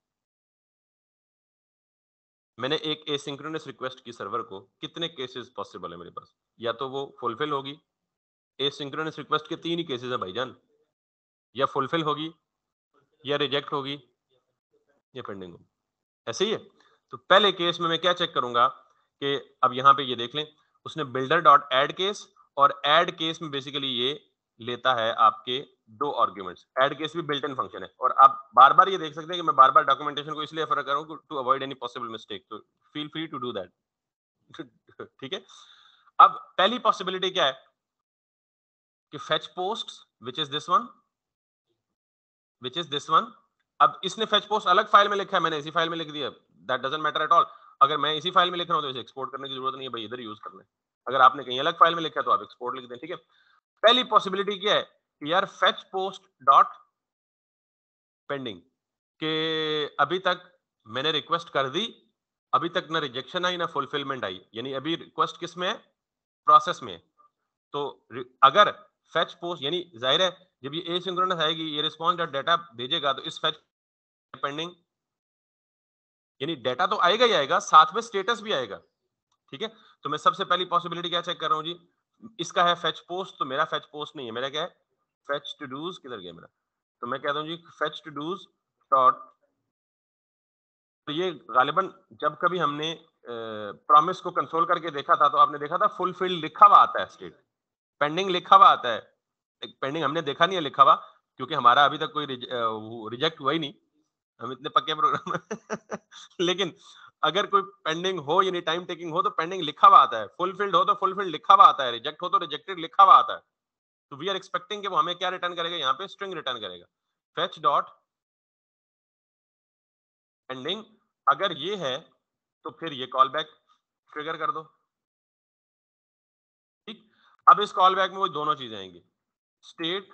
मैंने एक एसिंक्रोनस रिक्वेस्ट की सर्वर को, कितने केसेस पॉसिबल है मेरे पास, या तो वो फुलफिल होगी, एसिंक्रोनस रिक्वेस्ट के तीन ही केसेस है भाईजान, या फुलफिल होगी, या रिजेक्ट होगी, या पेंडिंग होगी। ऐसे ही है। तो पहले केस में मैं क्या चेक करूंगा कि अब यहां पे ये देख लें, उसने बिल्डर डॉट एड केस, और एड केस में बेसिकली ये लेता है आपके दो आर्ग्यूमेंट्स। एड केस भी बिल्ट इन फंक्शन है, और आप बार बार ये देख सकते हैं कि मैं बार बार डॉक्यूमेंटेशन को इसलिए रेफर कर रहा हूं to avoid any possible mistake. तो feel free to do that. ठीक है। अब पहली पॉसिबिलिटी क्या है कि fetch post which is this one, which is this one. अब इसने फेच पोस्ट अलग फाइल में लिखा है, मैंने इसी फाइल में लिख दिया, that doesn't matter at all. अगर मैं इसी फाइल में लिख रहा हूं तो इसे एक्सपोर्ट करने की जरूरत नहीं है भाई, इधर यूज करना है। अगर आपने कहीं अलग फाइल में लिखा है तो आप एक्सपोर्ट लिख दें, ठीक है। पहली पॉसिबिलिटी क्या है कि यार फेच पोस्ट डॉट पेंडिंग, कि अभी तक मैंने रिक्वेस्ट कर दी, अभी तक ना रिजेक्शन आई ना फुलफिलमेंट आई, यानी अभी रिक्वेस्ट किस में है, प्रोसेस में है। तो अगर फेच पोस्ट, यानी जाहिर है जब ये एसिंक्रोनस आएगी, ये रिस्पॉन्स डॉट डाटा भेजेगा, तो इस फेच पेंडिंग, यानी डाटा तो आएगा ही आएगा, साथ में स्टेटस भी आएगा। ठीक है, तो मैं सबसे पहली पॉसिबिलिटी क्या चेक कर रहा हूं जी, इसका है फेच पोस्ट, तो मेरा फेच पोस्ट नहीं है, मेरा क्या है, फेच टू डूज, किधर गया मेरा, तो मैं कहता हूं जी फेच टू डूज डॉट, तो ये गालिबन जब कभी हमने प्रॉमिस को कंसोल करके देखा था, तो आपने देखा था फुलफिल लिखा हुआ आता है, स्टेट पेंडिंग लिखा हुआ आता है। पेंडिंग हमने देखा नहीं है लिखा हुआ, क्योंकि हमारा अभी तक कोई रिजेक्ट हुआ ही नहीं, हम इतने पक्के प्रोग्राम लेकिन अगर कोई पेंडिंग हो यानी टाइम टेकिंग हो, तो पेंडिंग लिखा हुआ आता है, फुलफिल्ड हो तो फुलफिल्ड लिखा हुआ आता है, रिजेक्ट हो तो रिजेक्टेड लिखा हुआ आता है। तो वी आर एक्सपेक्टिंग कि वो हमें क्या रिटर्न करेगा, यहाँ पे स्ट्रिंग रिटर्न करेगा, फेच डॉट पेंडिंग। अगर ये है तो फिर ये कॉल बैक ट्रिगर कर दो। ठीक, अब इस कॉल बैक में वो दोनों चीजें आएंगी, स्टेट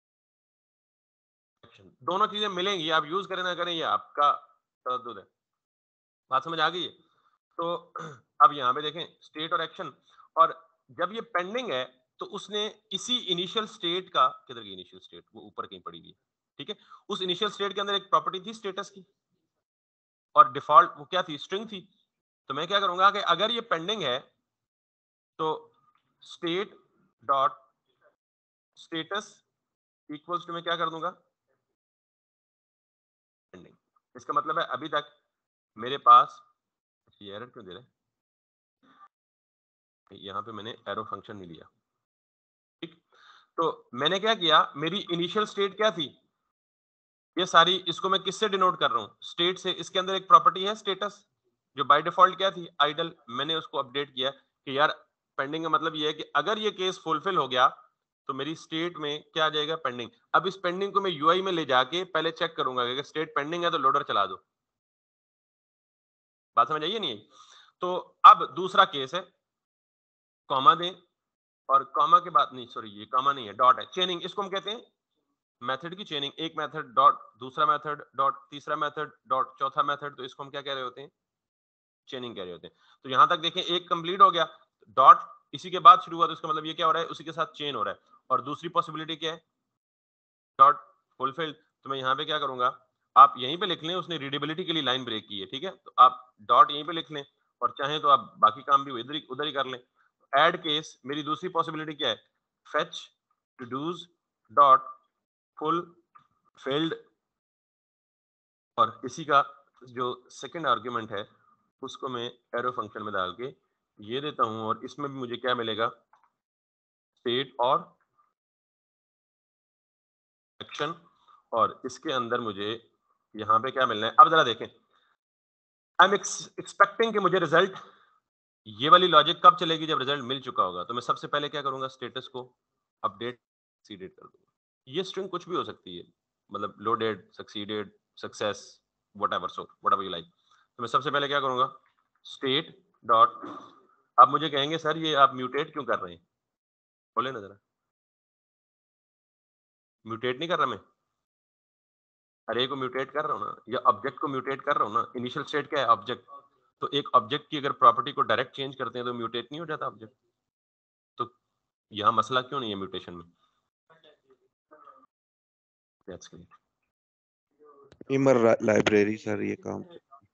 एक्शन, दोनों चीजें मिलेंगी, आप यूज करें ना करें ये आपका तरद्दुद है। बात समझ आ गई है? तो अब यहाँ पे देखें स्टेट और एक्शन, और जब ये पेंडिंग है तो उसने इसी इनिशियल स्टेट का, किधर की इनिशियल स्टेट, वो ऊपर कहीं पड़ी हुई है, ठीक है, उस इनिशियल स्टेट के अंदर एक प्रॉपर्टी थी स्टेटस की, और डिफॉल्ट वो क्या थी, स्ट्रिंग थी। तो मैं क्या करूंगा कि अगर ये पेंडिंग है तो state dot status equals to, मैं क्या कर दूंगा, पेंडिंग। इसका मतलब है अभी तक मेरे पास, ये एरर क्यों दे रहा है, यहाँ पे मैंने एरो फंक्शन नहीं लिया। ठीक, तो मैंने क्या किया, मेरी इनिशियल स्टेट क्या थी, ये सारी, इसको मैं किससे डिनोट कर रहा हूँ, स्टेट से। इसके अंदर एक प्रॉपर्टी है स्टेटस, जो बाय डिफॉल्ट क्या थी, आइडल। मैंने उसको अपडेट किया कि यार पेंडिंग का मतलब ये है कि अगर ये केस फुलफिल हो गया तो मेरी स्टेट में क्या आ जाएगा, पेंडिंग। अब इस पेंडिंग को मैं यूआई में ले जाके पहले चेक करूंगा कि अगर स्टेट पेंडिंग है तो लोडर चला दो। बात समझ आइए नहीं? तो अब दूसरा केस है, कॉमा दें, और कॉमा के बाद, नहीं सॉरी ये कॉमा नहीं है, डॉट है, चेनिंग इसको हम कहते हैं, मेथड की चेनिंग, एक मेथड डॉट दूसरा मेथड डॉट तीसरा मेथड डॉट चौथा मेथड, तो इसको हम क्या कह रहे होते हैं, चेनिंग कह रहे होते हैं। तो यहां तक देखें एक कंप्लीट हो गया, डॉट इसी के बाद शुरू हुआ, तो इसका मतलब ये क्या हो रहा है, उसी के साथ चेन हो रहा है। और दूसरी पॉसिबिलिटी क्या है, डॉट फुलफिल। तो मैं यहाँ पे क्या करूंगा, आप यहीं पे लिख लें, उसने रीडेबिलिटी के लिए लाइन ब्रेक की है, ठीक है, तो आप डॉट यहीं पे लिख लें, और चाहें तो आप बाकी काम भी इधर ही उधर ही कर लें। एड केस, मेरी दूसरी पॉसिबिलिटी क्या है, fetch to dos dot fulfilled, और इसी का जो सेकंड आर्ग्यूमेंट है उसको मैं एरो फंक्शन में डाल के ये देता हूं, और इसमें भी मुझे क्या मिलेगा, स्टेट और एक्शन, और इसके अंदर मुझे यहाँ पे क्या मिलना है। अब जरा देखें, आई एम एक्सपेक्टिंग कि मुझे रिजल्ट, ये वाली लॉजिक कब चलेगी, जब रिजल्ट मिल चुका होगा। तो मैं सबसे पहले क्या करूंगा, स्टेटस को अपडेट सक्सीडेड कर दूंगा। ये स्ट्रिंग कुछ भी हो सकती है, मतलब loaded, succeeded, success, whatever, so whatever you like. तो मैं सबसे पहले क्या करूंगा, स्टेट डॉट, आप मुझे कहेंगे सर ये आप म्यूटेट क्यों कर रहे हैं, बोले ना जरा, म्यूटेट नहीं कर रहा मैं, अरे को म्यूटेट कर रहा हूँ ना, या ऑब्जेक्ट को म्यूटेट कर रहा हूँ ना। इनिशियल स्टेट क्या है, ऑब्जेक्ट। तो एक ऑब्जेक्ट की अगर प्रॉपर्टी को डायरेक्ट चेंज करते हैं तो म्यूटेट नहीं हो जाता ऑब्जेक्ट। तो यहाँ मसला क्यों नहीं है म्यूटेशन में, that's great. Immer library sir ये काम,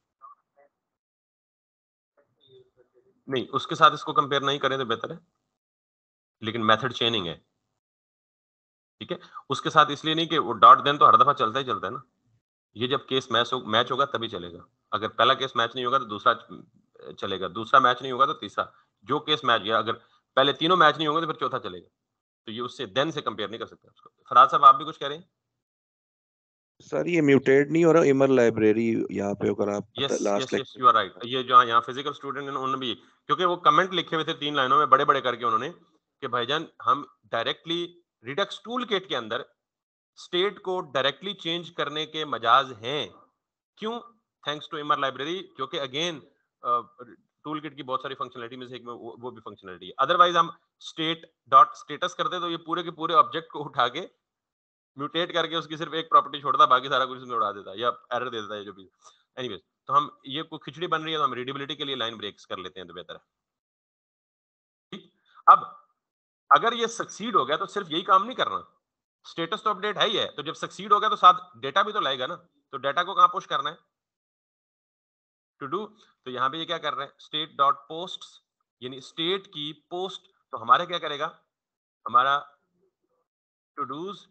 नहीं उसके साथ इसको कंपेयर नहीं करें तो बेहतर है, लेकिन मेथड चेनिंग है, ठीक है। उसके साथ इसलिए नहीं कि वो डॉट देन तो हर दफा चलता ही चलता है ना, ये जब केस मैच हो, मैच होगा तभी चलेगा। अगर पहला केस मैच नहीं होगा तो दूसरा चलेगा, दूसरा मैच नहीं होगा तो तीसरा, जो केस मैच गया, अगर पहले तीनों मैच नहीं होंगे तो फिर चौथा चलेगा। तो ये उससे देन से कंपेयर नहीं कर सकते उसको। फराज साहब आप भी कुछ कह रहे हैं? सर ये म्यूटेट नहीं हो रहा, इमर लाइब्रेरी यहाँ पे अगर आप yes last yes yes lecture, you are right. ये जो यहाँ फिजिकल स्टूडेंट हैं उन्होंने भी, क्योंकि वो कमेंट लिखे हुए थे तीन लाइनों में बड़े बड़े करके उन्होंने, कि भाईजान हम डायरेक्टली रिडक्स टूल किट के अंदर स्टेट को डायरेक्टली चेंज करने के मजाज हैं। क्यों? थैंक्स टू इमर लाइब्रेरी, क्योंकि अगेन टूल किट की बहुत सारी फंक्शनलिटी में से एक में वो, वो भी फंक्शनलिटी है। अदरवाइज हम स्टेट डॉट स्टेटस करते तो ये पूरे के पूरे ऑब्जेक्ट को उठा के म्यूटेट करके उसकी सिर्फ एक प्रॉपर्टी छोड़ता, बाकी सारा कुछ उसमें उड़ा देता या एरर दे देता है जो भी। एनीवेज, तो हम ये कोई खिचड़ी बन रही है तो हम रीडेबिलिटी के लिए लाइन ब्रेक्स कर लेते हैं तो बेहतर है। ठीक। अब अगर ये सक्सीड हो गया तो सिर्फ यही काम नहीं करना, स्टेटस तो अपडेट है ही है, तो जब सक्सीड हो गया तो साथ डेटा भी तो लाएगा ना, तो डेटा को कहां पुश करना है, टू डू। तो यहां पे ये क्या कर रहे हैं, स्टेट डॉट पोस्ट, यानी स्टेट की पोस्ट, तो हमारा क्या करेगा, हमारा टू डूज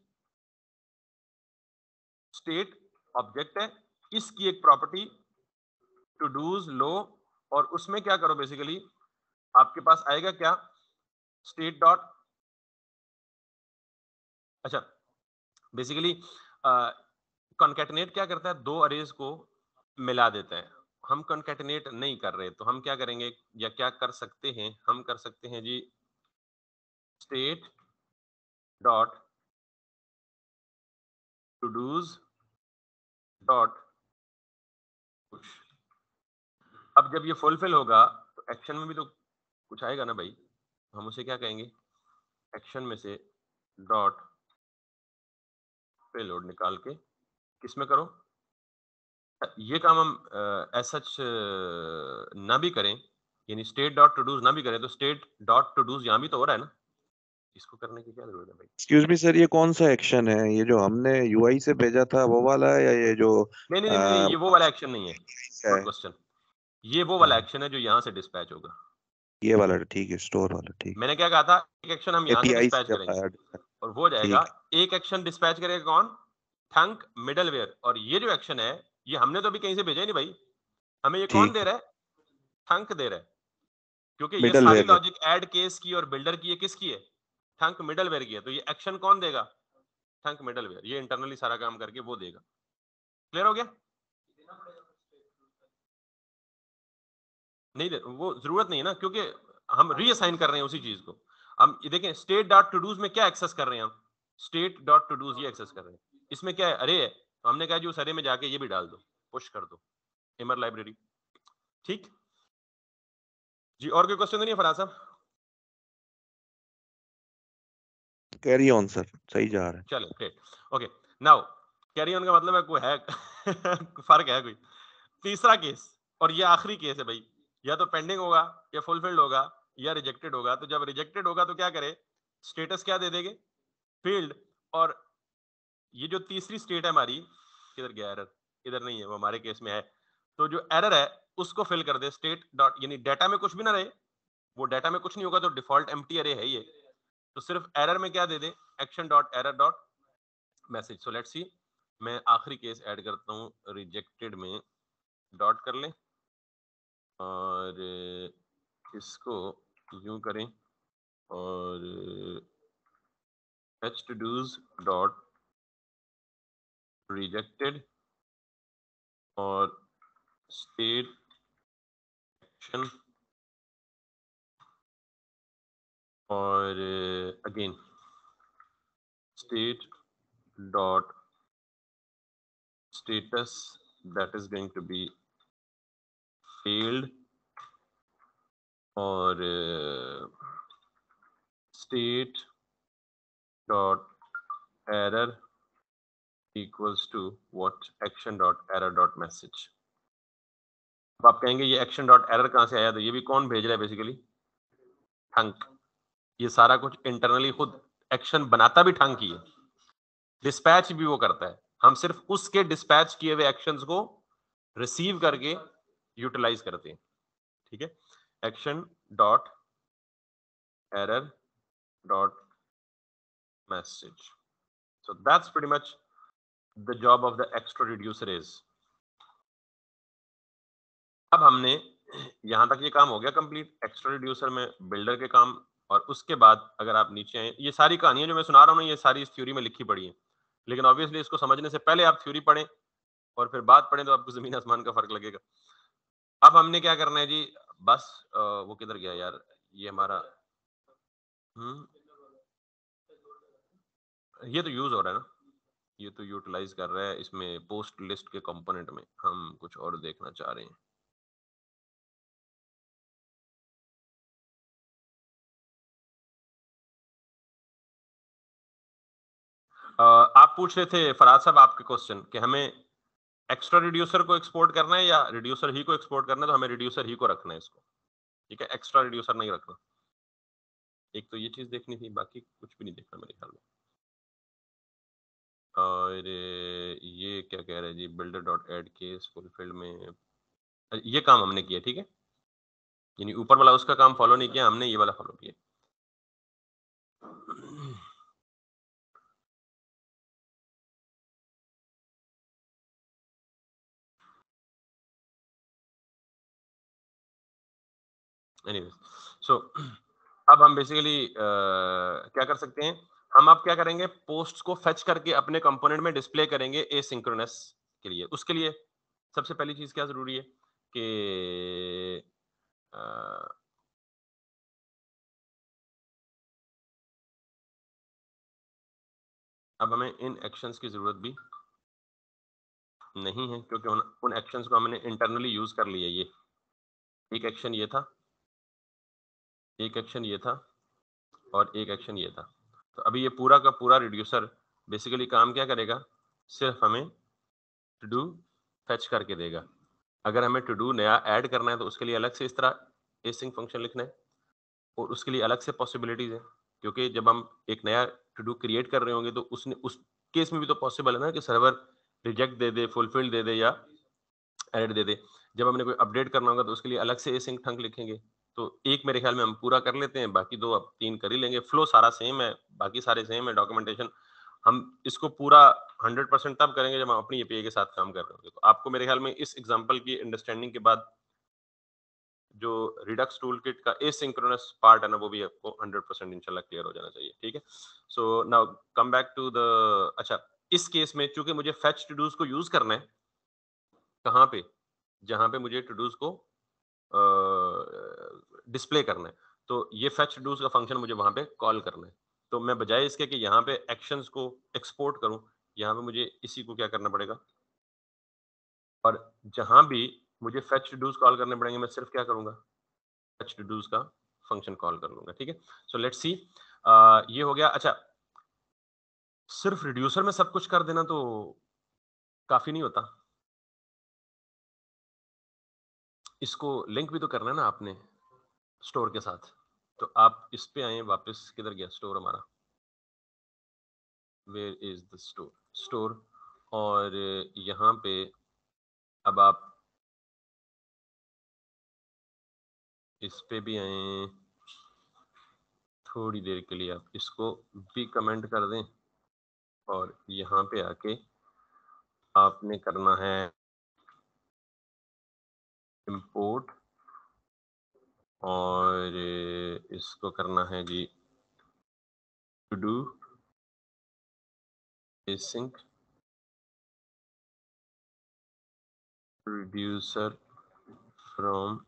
स्टेट ऑब्जेक्ट है, इसकी एक प्रॉपर्टी टू डूज लो, और उसमें क्या करो बेसिकली, आपके पास आएगा क्या, स्टेट डॉट, अच्छा बेसिकली कॉन्केटनेट क्या करता है, दो अरेज को मिला देता है। हम कॉन्केटनेट नहीं कर रहे, तो हम क्या करेंगे या क्या कर सकते हैं, हम कर सकते हैं जी state dot to dos dot push. अब जब ये फुलफिल होगा तो एक्शन में भी तो कुछ आएगा ना भाई, हम उसे क्या कहेंगे, एक्शन में से डॉट पेलोड निकाल के किसमें करो। ये काम हम ऐसा सच ना भी करें, यानी स्टेट डॉट टू डूज ना भी करें, तो स्टेट डॉट टू डूज यहां भी तो हो रहा है ना, इसको करने की क्या जरूरत है भाई। एक्सक्यूज मी सर, ये कौन सा एक्शन है, ये जो हमने यूआई से भेजा था वो वाला है, या ये जो नहीं नहीं नहीं आ, नहीं, ये वो वाला एक्शन नहीं है, है? Good question. ये वो वाला एक्शन है जो यहाँ से डिस्पैच होगा। ये वाला ठीक है, स्टोर वाला ठीक। मैंने क्या कहा था, एक एक्शन हम यहाँ से एपीआई से डिस्पैच जब करेंगे आया। और वो हो जाएगा, ठीक। एक एक्शन डिस्पैच करेगा कौन, थंक मिडलवेयर। और ये जो एक्शन है ये हमने तो अभी कहीं से भेजा ही नहीं भाई, हमें ये कौन ठीक। दे रहा है, थंक दे रहा है, क्योंकि ये सारी मिडलवेयर है। लॉजिक ऐड केस की और बिल्डर की, ये किसकी है, थंक मिडलवेयर की है। तो ये एक्शन कौन देगा, थंक मिडलवेयर, ये इंटरनली सारा काम करके वो देगा। क्लियर हो गया, नहीं दे, वो जरूरत नहीं है ना, क्योंकि हम रीअसाइन कर रहे हैं उसी चीज को। हम ये देखें, स्टेट डॉट टू डूज में क्या एक्सेस कर रहे हैं हम, स्टेट डॉट टू डूज ये एक्सेस कर रहे हैं, इसमें क्या है, अरे है, तो हमने कहा जी उस अरे में जाके ये भी डाल दो, पुश कर दो इमर लाइब्रेरी। ठीक जी, और कोई क्वेश्चन नहीं है फराज साहब, कैरी ऑन सर, सही जा रहा है। चलो great, okay. Now carry on का मतलब है कोई है फर्क है कोई। तीसरा केस, और ये आखिरी केस है भाई, या तो पेंडिंग होगा या फुलफिल्ड होगा या रिजेक्टेड होगा। तो जब रिजेक्टेड होगा तो क्या करे, स्टेटस क्या दे देंगे, फील्ड। और ये जो तीसरी स्टेट है हमारी, किधर गया एरर, इधर नहीं है, वो हमारे केस में है। तो जो एरर है उसको फिल कर दे स्टेट डॉट, यानी डाटा में कुछ भी ना रहे, वो डाटा में कुछ नहीं होगा तो डिफॉल्ट एम्प्टी अरे है ये, तो सिर्फ एरर में क्या दे दे, action dot error dot message. So let's see, मैं आखिरी केस ऐड करता हूँ, रिजेक्टेड में डॉट कर ले, और इसको यूं करें, और H todos dot rejected और स्टेट एक्शन, और again state dot status that is going to be failed, और state dot error equals to what, action dot error dot message। अब आप कहेंगे ये action dot error कहां से आया, तो ये भी कौन भेज रहा है बेसिकली, ठंक। ये सारा कुछ इंटरनली खुद एक्शन बनाता भी ठंक ही है, डिस्पैच भी वो करता है, हम सिर्फ उसके डिस्पैच किए हुए एक्शंस को रिसीव करके यूटिलाइज करते हैं। ठीक है, action dot error dot message, so that's pretty much the job of the extra reducer is। अब हमने यहां तक ये काम हो गया कंप्लीट, एक्स्ट्रा रिड्यूसर में बिल्डर के काम। और उसके बाद अगर आप नीचे आए, ये सारी कहानियां जो मैं सुना रहा हूँ ना, ये सारी इस थ्योरी में लिखी पड़ी है, लेकिन ऑब्वियसली इसको समझने से पहले आप थ्योरी पढ़ें और फिर बात पढ़ें तो आपको जमीन आसमान का फर्क लगेगा। अब हमने क्या करना है जी, बस आ, वो किधर गया यार, ये हमारा, हम्म ये तो यूज हो रहा है ना, ये तो यूटिलाइज कर रहा है, इसमें पोस्ट लिस्ट के कंपोनेंट में हम कुछ और देखना चाह रहे हैं। आप पूछ रहे थे फराज साहब आपके क्वेश्चन कि हमें एक्स्ट्रा रिड्यूसर को एक्सपोर्ट करना है या रिड्यूसर ही को एक्सपोर्ट करना है, तो हमें रिड्यूसर ही को रखना है इसको, ठीक है, एक्स्ट्रा रिड्यूसर नहीं रखना। एक तो ये चीज देखनी थी, बाकी कुछ भी नहीं देखना मेरे ख्याल में। और ये क्या कह रहे हैं जी, builder dot add case fulfilled में ये काम हमने किया, ठीक है, यानी ऊपर वाला उसका काम फॉलो नहीं किया हमने, ये वाला फॉलो किया। एनीवेज सो अब हम बेसिकली क्या कर सकते हैं, हम अब क्या करेंगे, पोस्ट्स को फेच करके अपने कंपोनेंट में डिस्प्ले करेंगे एसिंक्रोनस के लिए। उसके लिए सबसे पहली चीज क्या जरूरी है कि uh, अब हमें इन एक्शंस की जरूरत भी नहीं है, क्योंकि उन, उन एक्शंस को हमने इंटरनली यूज कर लिया। ये एक एक्शन ये था, एक एक्शन ये था, और एक एक्शन ये था। तो अभी ये पूरा का पूरा रिड्यूसर बेसिकली काम क्या करेगा, सिर्फ हमें टू डू फेच करके देगा। अगर हमें टू डू नया ऐड करना है तो उसके लिए अलग से इस तरह एसिंक फंक्शन लिखना है, और उसके लिए अलग से पॉसिबिलिटीज है, क्योंकि जब हम एक नया टू डू क्रिएट कर रहे होंगे तो उसने उस केस में भी तो पॉसिबल है ना कि सर्वर रिजेक्ट दे दे, फुलफिल दे दे या एड दे दे। जब हमने कोई अपडेट करना होगा तो उसके लिए अलग से एसिंक ठंक लिखेंगे। तो एक मेरे ख्याल में हम पूरा कर लेते हैं, बाकी दो अब तीन कर ही लेंगे। फ्लो सारा सेम है, बाकी सारे सेम है, डॉक्यूमेंटेशन हम इसको पूरा हंड्रेड परसेंट तब करेंगे जब हम अपनी एपीआई के साथ काम कर रहे होंगे। तो आपको मेरे ख्याल में इस एग्जांपल की अंडरस्टैंडिंग के बाद जो रिडक्स टूल किट का एसिंक्रोनस पार्ट है ना, वो भी आपको हंड्रेड परसेंट इंशाल्लाह क्लियर हो जाना चाहिए, ठीक है। So now come back to the, अच्छा इस केस में चूंकि मुझे फेच टू डूज को यूज करना है कहाँ पे, जहां पे मुझे टू डूज को डिस्प्ले करना है, तो ये फेच डूज का फंक्शन मुझे वहां पे कॉल करना है। तो मैं बजाय इसके कि यहाँ पे एक्शंस को एक्सपोर्ट करूं, यहाँ पे मुझे इसी को क्या करना पड़ेगा, और जहां भी मुझे फेच डूज कॉल करने पड़ेंगे, मैं सिर्फ क्या करूंगा, फेच डूज का फंक्शन कॉल कर लूंगा, ठीक है। सो लेट्स सी, ये हो गया। अच्छा, सिर्फ रिड्यूसर में सब कुछ कर देना तो काफी नहीं होता, इसको लिंक भी तो करना है ना आपने स्टोर के साथ। तो आप इस पे आए वापस, किधर गया स्टोर हमारा, where is the store, store, और यहाँ पे अब आप इस पे भी आए, थोड़ी देर के लिए आप इसको भी कमेंट कर दें, और यहाँ पे आके आपने करना है इंपोर्ट, और इसको करना है जी to do async reducer from,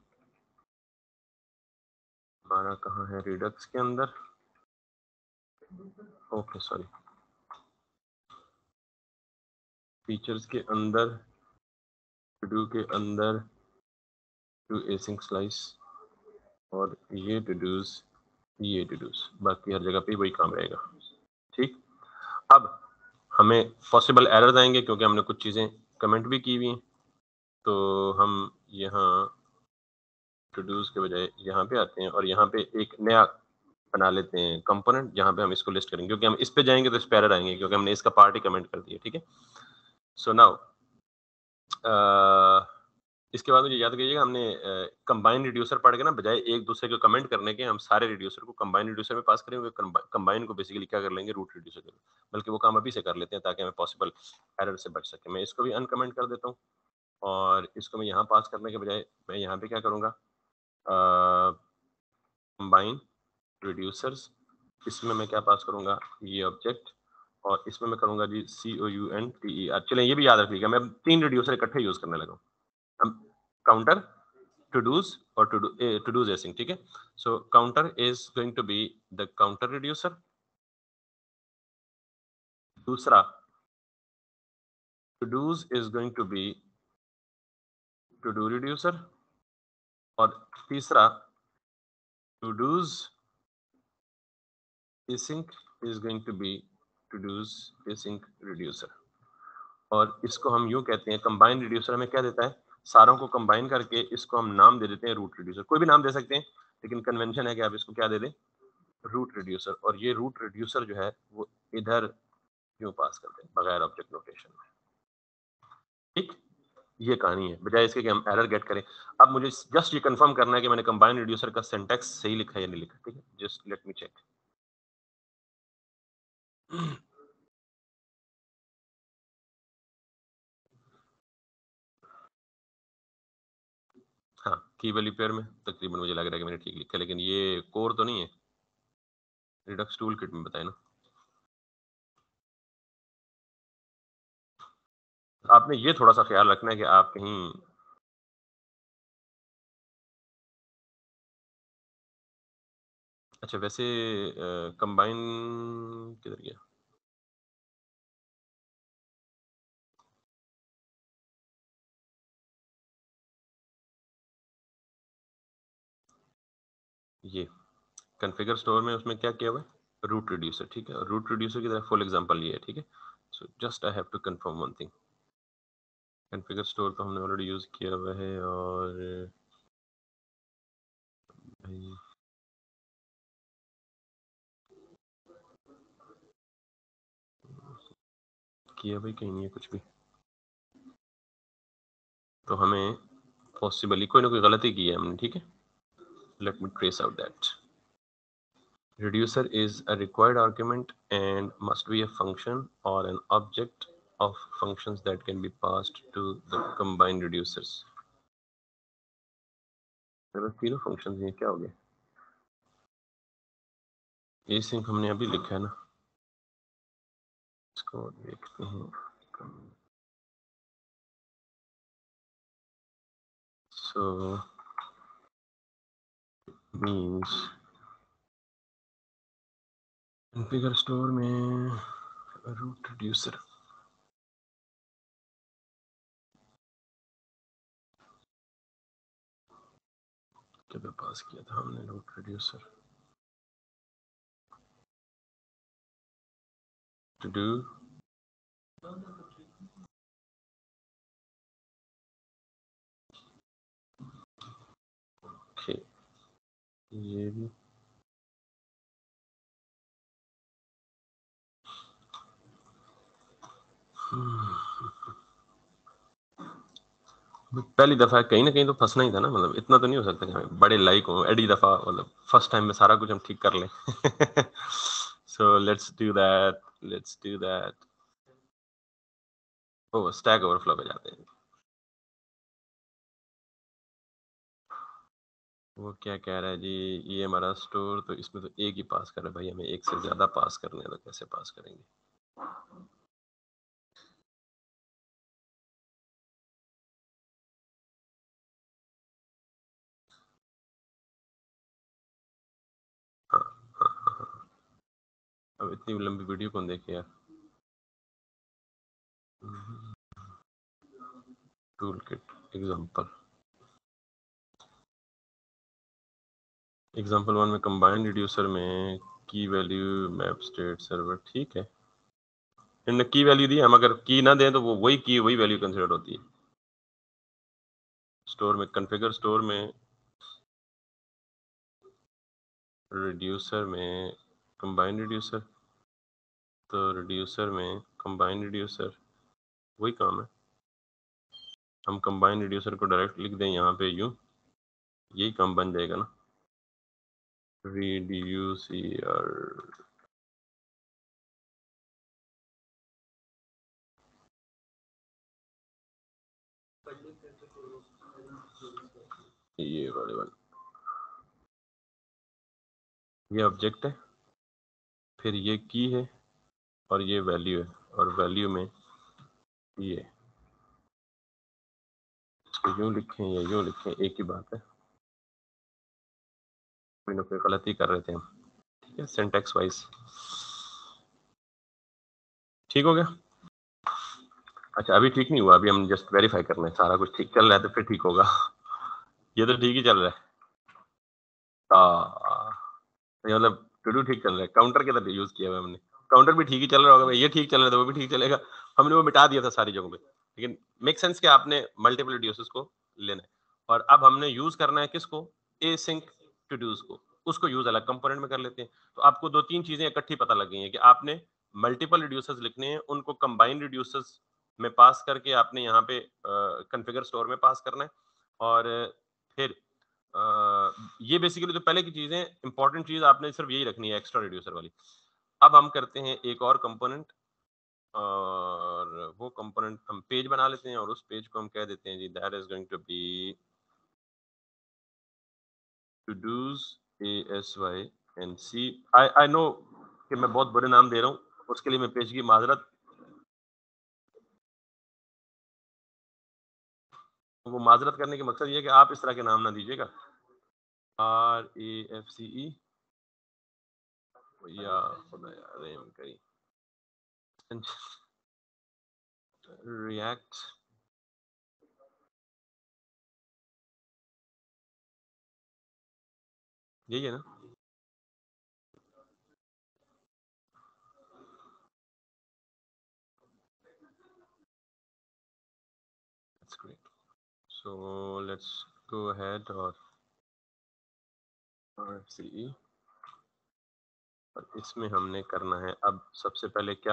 हमारा कहाँ है, रिडक्स के अंदर, ओके सॉरी, फीचर्स के अंदर, टू डू के अंदर, टू एसिंक स्लाइस, और ये टू डूज, ये टू डूज, बाकी हर जगह पे वही काम रहेगा, ठीक। अब हमें पॉसिबल एरर्स आएंगे क्योंकि हमने कुछ चीजें कमेंट भी की हुई हैं, तो हम यहाँ टू डूज के बजाय यहाँ पे आते हैं और यहाँ पे एक नया बना लेते हैं कंपोनेंट, जहाँ पे हम इसको लिस्ट करेंगे, क्योंकि हम इस पे जाएंगे तो इस पे एरर आएंगे क्योंकि हमने इसका पार्ट ही कमेंट कर दिया, ठीक है। सो नाउ इसके बाद मुझे याद करिएगा, हमने कंबाइन रिड्यूसर पढ़ के ना, बजाय एक दूसरे को कमेंट करने के, हम सारे रिड्यूसर को कंबाइन रिड्यूसर में पास करेंगे। कंबाइन को बेसिकली क्या कर लेंगे, रूट रिड्यूसर कर, बल्कि वो काम अभी से कर लेते हैं ताकि हमें पॉसिबल एरर से बच सके। मैं इसको भी अनकमेंट कर देता हूँ, और इसको मैं यहाँ पास करने के बजाय मैं यहाँ पे क्या करूँगा, कंबाइन रिड्यूसर्स, इसमें मैं क्या पास करूँगा, ये ऑब्जेक्ट, और इसमें मैं करूँगा जी C O U N T E R. चलें ये भी याद रख लीजिएगा, मैं तीन रिड्यूसर इकट्ठे यूज करने लगा, हम counter, to do's or to do uh, to do's async, ठीक है। so counter is going to be the counter reducer, दूसरा to do's is going to be to do reducer, और तीसरा to do's async is going to be to dos async reducer, और इसको हम यूं कहते हैं, कंबाइन रिड्यूसर हमें क्या देता है, सारों को कंबाइन करके इसको हम नाम दे देते हैं रूट रिड्यूसर। कोई भी नाम दे सकते हैं, लेकिन कन्वेंशन है कि आप इसको क्या दे दें, रूट रिड्यूसर। और ये रूट रिड्यूसर जो है वो इधर क्यों पास करते हैं बगैर ऑब्जेक्ट नोटेशन में। ठीक, ये कहानी है, बजाय इसके कि हम एरर गेट करें। अब मुझे जस्ट ये कंफर्म करना है कि मैंने कंबाइन रिड्यूसर का सिंटैक्स सही लिखा है या नहीं लिखा। ठीक है, जस्ट लेट मी चेक। हाँ, की वैल्यू पेयर में तकरीबन मुझे लग रहा है कि मैंने ठीक लिखा है, लेकिन ये कोर तो नहीं है, रिडक्स टूल किट में बताए ना। आपने ये थोड़ा सा ख्याल रखना है कि आप कहीं अच्छा वैसे कंबाइन किधर गया, ये कॉन्फ़िगर स्टोर में उसमें क्या किया हुआ है, रूट रिड्यूसर। ठीक है, और रूट रिड्यूसर की तरह फुल एग्जांपल ये है। ठीक है, so just I have to confirm one thing, configure store को हमने ऑलरेडी यूज किया हुआ है, और भाई किया भाई कहीं नहीं है कुछ भी, तो हमें पॉसिबली कोई ना कोई गलती की है हमने। ठीक है, let me trace out that. Reducer is a required argument and must be a function or an object of functions that can be passed to the combined reducers. मेरे पास तीनों फंक्शंस हैं, क्या हो गया, ये सिंक हमने अभी लिखा है ना, इसको देखते हैं। So means configure store में root reducer क्या पास किया था हमने, root reducer to do okay, ये भी पहली दफा कहीं ना कहीं तो फंसना ही था ना, मतलब इतना तो नहीं हो सकता कि हमें बड़े लाइक हो एडी दफा, मतलब फर्स्ट टाइम में सारा कुछ हम ठीक कर लें। So let's do that, let's do that. Oh Stack Overflow पे जाते हैं। वो क्या कह रहा है जी, ये हमारा स्टोर तो इसमें तो एक ही पास कर रहा है भाई, हमें एक से ज्यादा पास करने हैं तो कैसे पास करेंगे। हाँ हाँ हाँ हाँ। अब इतनी लंबी वीडियो कौन देखे यार। Tool kit example, example one में कंबाइंड रिड्यूसर में की वैल्यू मैप स्टेट सर्वर। ठीक है, इन्होंने की वैल्यू दी, हम अगर की ना दें तो वो वही की वही वैल्यू कंसिडर होती है। स्टोर में कॉन्फ़िगर स्टोर में रिड्यूसर में कंबाइंड रिड्यूसर, तो रिड्यूसर में कंबाइंड रिड्यूसर वही काम है। हम कंबाइंड रिड्यूसर को डायरेक्ट लिख दें यहाँ पे यूं, यही काम बन जाएगा ना, रिड्यूसर। ये वाले वाले ये ऑब्जेक्ट है, फिर ये की है, और ये वैल्यू है, और वैल्यू में ये, इसको यूं लिखें या यूं लिखें एक ही बात है, कोई ना कोई गलती कर रहे थे हम। ठीक है, सिंटैक्स वाइज ठीक हो गया। अच्छा अभी ठीक नहीं हुआ, अभी हम जस्ट वेरीफाई करना है सारा कुछ ठीक चल रहा है तो फिर ठीक होगा। ये तो ठीक ही चल रहा है, हाँ ये मतलब टू डू ठीक चल रहा है, काउंटर के तरह यूज किया हुआ हमने। काउंटर भी ठीक ही चल रहा होगा, ये ठीक चल रहा था, वो भी ठीक चलेगा, हमने वो मिटा दिया था सारी जगहों पे। लेकिन मेक सेंस कि आपने मल्टीपल रिड्यूसर्स को लेना है और अब हमने यूज करना है किसको, एसिंक टू डूज को, उसको यूज अलग कंपोनेंट में कर लेते हैं। तो आपको दो तीन चीजें इकट्ठी पता लग गई हैं कि आपने मल्टीपल रिड्यूसर्स लिखने हैं, उनको कंबाइन रिड्यूसर्स में पास करके आपने यहाँ पे कॉन्फ़िगर स्टोर में पास करना है और फिर अ, ये बेसिकली जो पहले की चीजें, इंपॉर्टेंट चीज आपने सिर्फ यही रखनी है एक्स्ट्रा रिड्यूसर वाली। अब हम करते हैं एक और कंपोनेंट और वो कंपोनेंट हम पेज बना लेते हैं और उस पेज को हम कह देते हैं जी that is going to be to dos A S Y N C. I I know कि मैं बहुत बुरे नाम दे रहा हूँ, उसके लिए मैं पेज की माजरत। वो माजरत करने के मकसद ये है कि आप इस तरह के नाम ना दीजिएगा। आर ए एफ सी ई या खुदा रेम करी रिएक्ट यही है ना। That's great. So let's go ahead और R F C E और इसमें हमने करना है अब सबसे पहले क्या,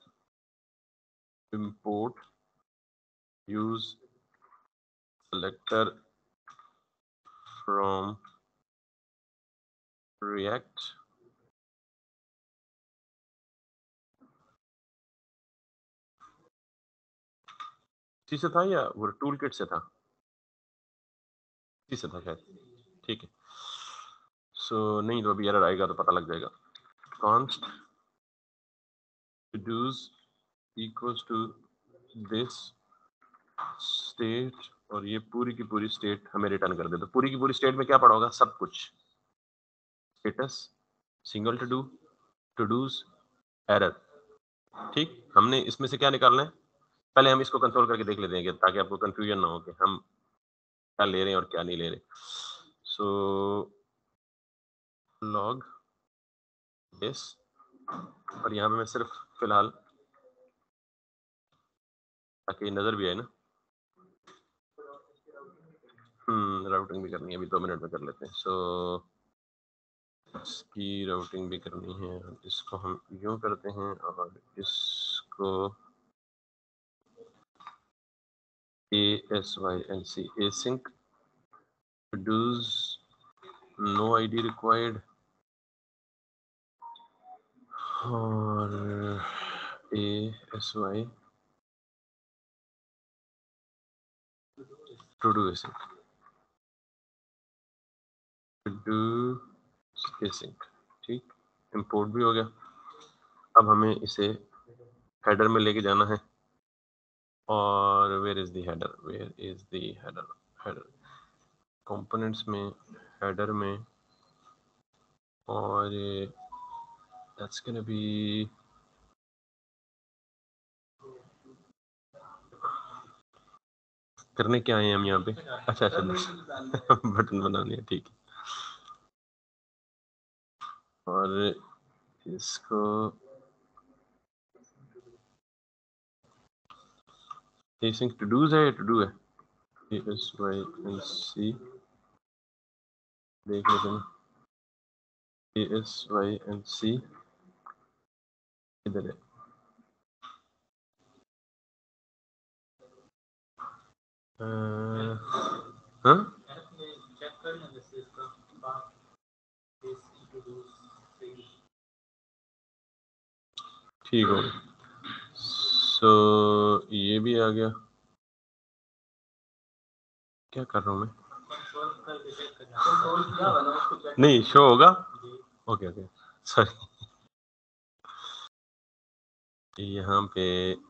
import use selector from react इसी से था या वो टूल किट से था, इसी से था शायद, ठीक है। सो so, नहीं तो अभी एरर आएगा तो पता लग जाएगा। const reduce equals to this state और ये पूरी की पूरी स्टेट हमें रिटर्न कर दे। तो पूरी की पूरी स्टेट में क्या पड़ा होगा, सब कुछ, status, single to do, to dos, error. ठीक, हमने इसमें से क्या निकालना है, पहले हम इसको कंट्रोल करके देख लेते हैं कि ताकि आपको कंफ्यूजन ना हो कि हम क्या ले रहे हैं और क्या नहीं ले रहे। सो लॉग दिस और यहाँ पे मैं सिर्फ फिलहाल ताकि नजर भी आए ना, हम्म राउटिंग भी करनी है, अभी दो मिनट में कर लेते हैं। सो so, इसकी राउटिंग भी करनी है, इसको हम यूं करते हैं और इसको A S Y N C async dos no ID required और A S Y to do async to do async. ठीक, इंपोर्ट भी हो गया। अब हमें इसे हेडर में लेके जाना है और where is the header, where is the header, header components में, हेडर में, और दैट्स गोना बी करने क्या आए हम यहाँ पे, अच्छा अच्छा बटन बनाने हैं, ठीक है। और इसको एसिंक टू डूज है, टू डू है, A S Y N C देख लेते हैं, A S Y N C इधर है। हाँ ठीक हो गया। सो so, ये भी आ गया, क्या कर रहा हूँ मैं, नहीं शो होगा, ओके ओके सॉरी। यहाँ पे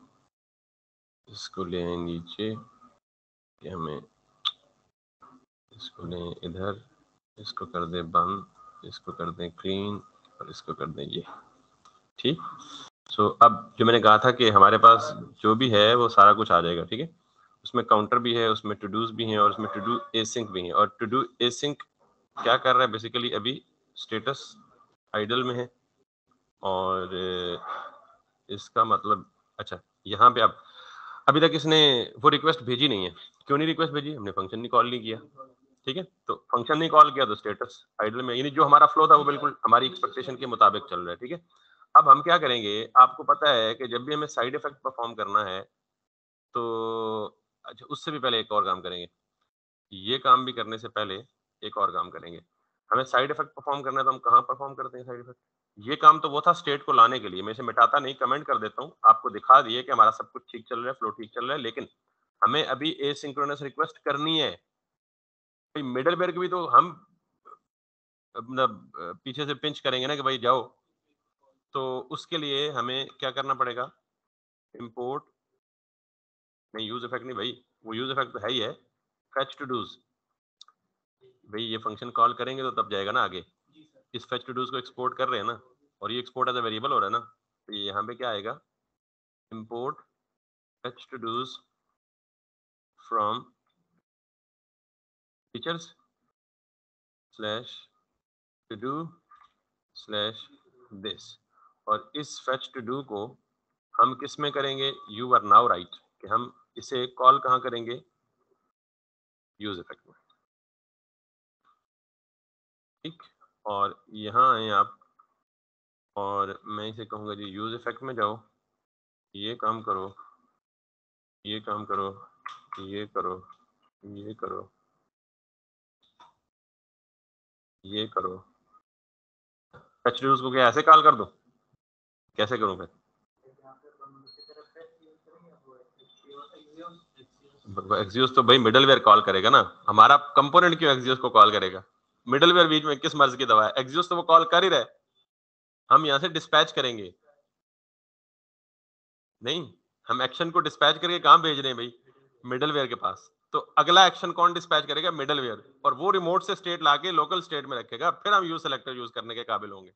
इसको ले नीचे, हमें इसको लें इधर, इसको कर दें बंद, इसको कर दें क्लीन और इसको कर दें ये, ठीक। सो so, अब जो मैंने कहा था कि हमारे पास जो भी है वो सारा कुछ आ जाएगा, ठीक है। उसमें काउंटर भी है, उसमें टू डूज भी हैं और उसमें टू डू एसिंक भी हैं। और टू डू एसिंक क्या कर रहा है बेसिकली, अभी स्टेटस आइडल में है और इसका मतलब अच्छा यहाँ पे अब अभी तक इसने वो रिक्वेस्ट भेजी नहीं है। क्यों नहीं रिक्वेस्ट भेजी? हमने फंक्शन नहीं कॉल नहीं किया। ठीक है, तो फंक्शन नहीं कॉल किया तो स्टेटस आइडल में, यानी जो हमारा फ्लो था वो बिल्कुल हमारी एक्सपेक्टेशन के मुताबिक चल रहा है। ठीक है, अब हम क्या करेंगे, आपको पता है कि जब भी हमें साइड इफेक्ट परफॉर्म करना है तो अच्छा उससे भी पहले एक और काम करेंगे। ये काम भी करने से पहले एक और काम करेंगे। हमें साइड इफेक्ट परफॉर्म करना है तो हम कहाँ परफॉर्म करते हैं साइड इफेक्ट? ये काम तो वो था स्टेट को लाने के लिए, मैं इसे मिटाता नहीं, कमेंट कर देता हूँ, आपको दिखा दिए कि हमारा सब कुछ ठीक चल रहा है, फ्लो ठीक चल रहा है, लेकिन हमें अभी एसिंक्रोनस रिक्वेस्ट करनी है। मिडलवेयर की भी तो हम मतलब पीछे से पिंच करेंगे ना कि भाई जाओ, तो उसके लिए हमें क्या करना पड़ेगा, इंपोर्ट नहीं, यूज इफेक्ट नहीं भाई, वो यूज इफेक्ट तो है ही है, फेच टू डूज। भाई ये फंक्शन कॉल करेंगे तो तब जाएगा ना आगे। इस फेच टू डूज को एक्सपोर्ट कर रहे हैं ना, और ये एक्सपोर्ट एज अ वेरिएबल हो रहा है ना, तो ये यहाँ पे क्या आएगा, import fetch to dos from features slash to do slash this, और इस फेच टू डू को हम किस में करेंगे, यू आर नाउ राइट, कि हम इसे कॉल कहाँ करेंगे, यूज इफेक्ट में। ठीक, और यहाँ आए आप और मैं इसे कहूँगा जी यूज इफेक्ट में जाओ, ये काम करो, ये काम करो, ये करो, ये करो, ये करो। फेच टू डूज को क्या ऐसे कॉल कर दूं? कैसे करूं फिर? एक्सियोस तो भाई मिडलवेयर कॉल करेगा ना, हमारा कंपोनेंट क्यों एक्सियोस को कॉल करेगा? मिडलवेयर बीच में किस मर्ज की दवा है, एक्सियोस तो वो कॉल कर ही रहा है, हम यहाँ से डिस्पैच करेंगे। नहीं, हम एक्शन को डिस्पैच करके कहाँ भेज रहे हैं भाई, मिडलवेयर के पास। तो अगला एक्शन कौन डिस्पैच करेगा, मिडलवेयर, और वो रिमोट से स्टेट लाके लोकल स्टेट में रखेगा, फिर हम यूज सेलेक्टर यूज करने के काबिल होंगे।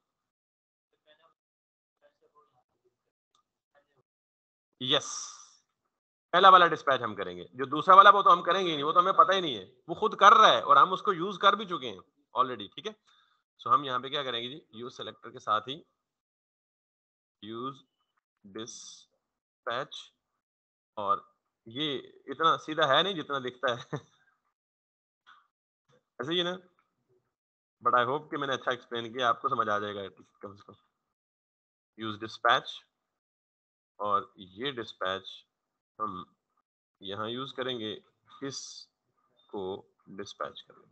यस, पहला वाला डिस्पैच हम करेंगे, जो दूसरा वाला वो तो हम करेंगे ही नहीं, वो तो हमें पता ही नहीं है, वो खुद कर रहा है और हम उसको यूज कर भी चुके हैं ऑलरेडी। ठीक है, सो हम यहाँ पे क्या करेंगे जी, यूज सेलेक्टर के साथ ही यूज डिस्पैच, और ये इतना सीधा है नहीं जितना दिखता है ऐसे ही है ना, बट आई होप कि मैंने अच्छा एक्सप्लेन किया, आपको समझ आ जाएगा कम से कम। यूज डिस्पैच, और ये डिस्पैच हम यहाँ यूज करेंगे, इसको डिस्पैच करेंगे।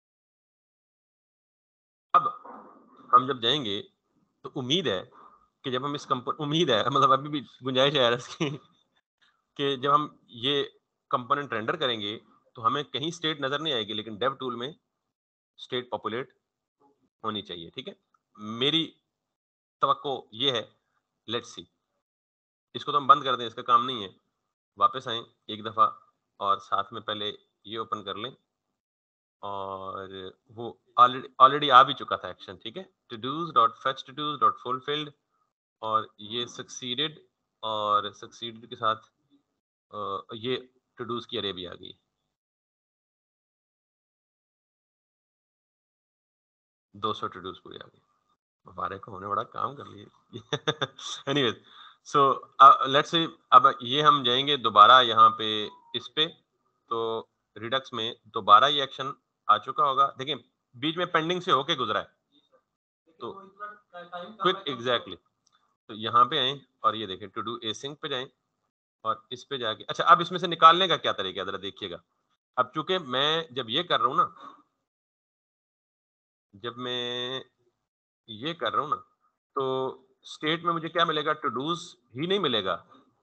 अब हम जब जाएंगे तो उम्मीद है कि जब हम इस कंपोनेंट, उम्मीद है मतलब अभी भी गुंजाइश है इसकी कि जब हम ये कंपोनेंट रेंडर करेंगे तो हमें कहीं स्टेट नजर नहीं आएगी, लेकिन डेव टूल में स्टेट पॉपुलेट होनी चाहिए। ठीक है, मेरी तवक्को ये है, लेट्स सी, इसको तो हम बंद कर दें, इसका काम नहीं है, वापस आए एक दफा और साथ में पहले ये ओपन कर लें, और वो ऑलरेडी ऑलरेडी आ भी चुका था एक्शन। ठीक है, to do's dot fetch to do's dot fulfilled, और ये सक्सीडेड, और सक्सीडेड के साथ अ, ये टू डूज की अरे भी आ गई, दो सौ टू डूज पूरी आ गई, मुबारक को होने बड़ा काम कर लिए एनीवेज, सो लेट्स से अब ये हम जाएंगे दोबारा यहाँ पे इस पे, तो रिडक्स में दोबारा ये एक्शन आ चुका होगा, देखिए बीच में पेंडिंग से होके गुजरा है, तो क्विक एग्जैक्टली, तो यहाँ पे आए और ये देखें टू डू एसिंक पे जाएं, और इस पे जाके अच्छा अब इसमें से निकालने का क्या तरीका है जरा देखिएगा। अब चूंकि मैं जब ये कर रहा हूँ ना, जब मैं ये कर रहा हूँ ना, तो स्टेट में मुझे क्या मिलेगा, टू डूज ही नहीं मिलेगा,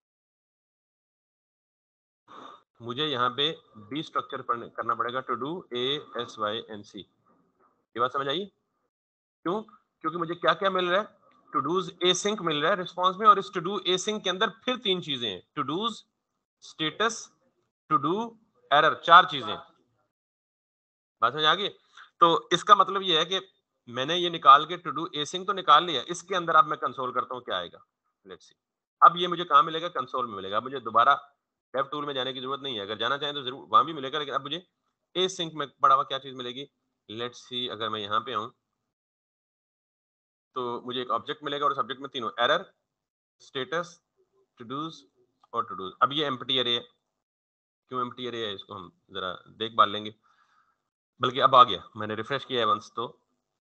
मुझे यहाँ पे बी स्ट्रक्चर करना पड़ेगा, to do A S Y N C. ये बात समझ आई? क्यों? क्योंकि मुझे क्या क्या मिल रहा है, टू डूज ए सिंक मिल रहा है रिस्पॉन्स में, और इस टू डू ए सिंक के अंदर फिर तीन चीजें हैं, to dos, status, to do, error, चार चीजें। बात समझ आ गई? तो इसका मतलब ये है कि मैंने ये निकाल के टू डू एसिंग तो निकाल लिया, इसके अंदर अब मैं कंसोल करता हूँ क्या आएगा, लेट्स सी। अब ये मुझे कहाँ मिलेगा, कंसोल में मिलेगा, मुझे दोबारा डेव टूल में जाने की जरूरत नहीं है, अगर जाना चाहें तो जरूर वहां भी मिलेगा, लेकिन अब मुझे एसिंक में पड़ा हुआ क्या चीज मिलेगी, लेट्स सी, अगर मैं यहाँ पे आऊँ तो मुझे एक ऑब्जेक्ट मिलेगा और उस ऑब्जेक्ट में तीनों एरर, स्टेटस, टू डूज और टू डूज। अब ये एम्प्टी अरे है, क्यों एम्प्टी अरे है इसको हम जरा देख भाल लेंगे, बल्कि अब आ गया, मैंने रिफ्रेश किया है वंस तो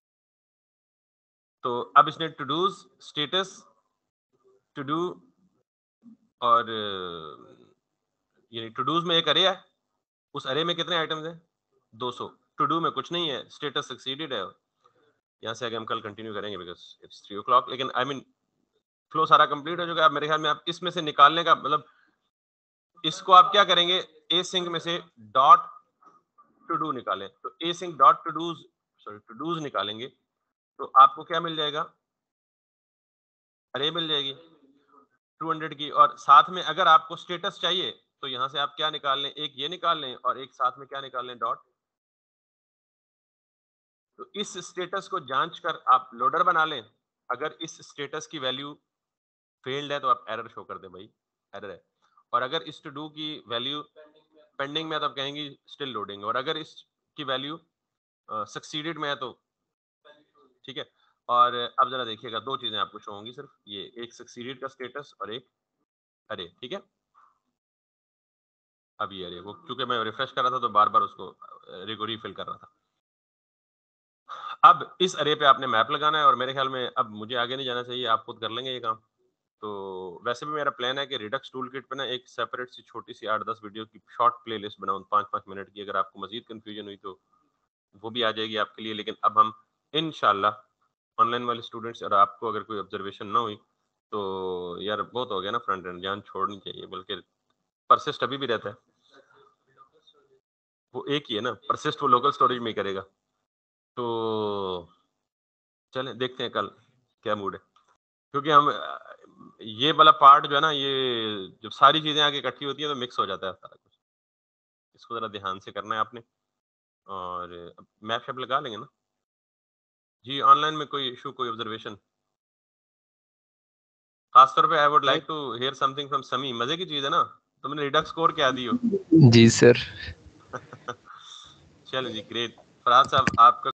तो अब इसने to dos, status, to do और ये टू डूज में एक अरे है, उस अरे में कितने आइटम्स हैं? दो सौ। टू डू में कुछ नहीं है, स्टेटस सक्सीडेड है। यहाँ से आगे हम कल कंटिन्यू करेंगे because it's three o'clock, लेकिन आई मीन फ्लो सारा कंप्लीट हो चुका है। अब मेरे ख्याल में आप इसमें से निकालने का मतलब इसको आप क्या करेंगे, ए सिंक में से डॉट टू डू निकालें, तो async dot to dos sorry to dos निकालेंगे तो आपको क्या मिल जाएगा, अरे मिल जाएगी दो सौ की, और साथ में अगर आपको स्टेटस चाहिए तो यहां से आप क्या निकाल लें, एक ये निकाल लें और एक साथ में क्या निकाल लें, डॉट। तो इस स्टेटस को जांच कर आप लोडर बना लें, अगर इस स्टेटस की वैल्यू फेल्ड है तो आप एरर शो कर दें भाई एरर है, और अगर इस टू डू की वैल्यू पेंडिंग में है तो आप कहेंगे स्टिल लोडिंग, और अगर इसकी वैल्यू सक्सीडेड में है तो ठीक है। और अब जरा देखिएगा, दो चीजें आपको शो होंगी सिर्फ, ये एक सक्सीडेड का स्टेटस और एक अरे, ठीक है। अब ये अरे, वो क्योंकि मैं रिफ्रेश कर रहा था तो बार बार उसको अरे को रीफिल कर रहा था। अब इस अरे पे आपने मैप लगाना है, और मेरे ख्याल में अब मुझे आगे नहीं जाना चाहिए, आप खुद कर लेंगे ये काम। तो वैसे भी मेरा प्लान है कि रिडक्स टूल किट पे ना एक सेपरेट सी छोटी सी आठ दस वीडियो की शॉर्ट प्लेलिस्ट बनाऊं, पाँच पाँच मिनट की। अगर आपको मजीद कंफ्यूजन हुई तो वो भी आ जाएगी आपके लिए। लेकिन अब हम इंशाल्लाह ऑनलाइन वाले स्टूडेंट्स, और आपको अगर कोई ऑब्जर्वेशन ना हुई तो यार बहुत हो गया ना, फ्रंट एंड जान छोड़नी चाहिए, बल्कि परसिस्ट अभी भी रहता है, वो एक ही है ना, परसिस्ट वो लोकल स्टोरेज में ही करेगा। तो चलें देखते हैं कल क्या मूड है, क्योंकि हम ये वाला पार्ट जो है ना, ये जब सारी चीजें आगे इकट्ठी होती है तो मिक्स हो जाता है सारा कुछ, इसको जरा ध्यान से करना है आपने। और मैप शैप लगा लेंगे ना जी, ऑनलाइन में कोई इशू, कोई ऑब्जर्वेशन? खासतौर पे I would like to hear something from Sami. मजे की चीज है ना, तुमने रिडक्स स्कोर क्या दी हो? जी सर। चलो जी, ग्रेट। फरहाद साहब आपका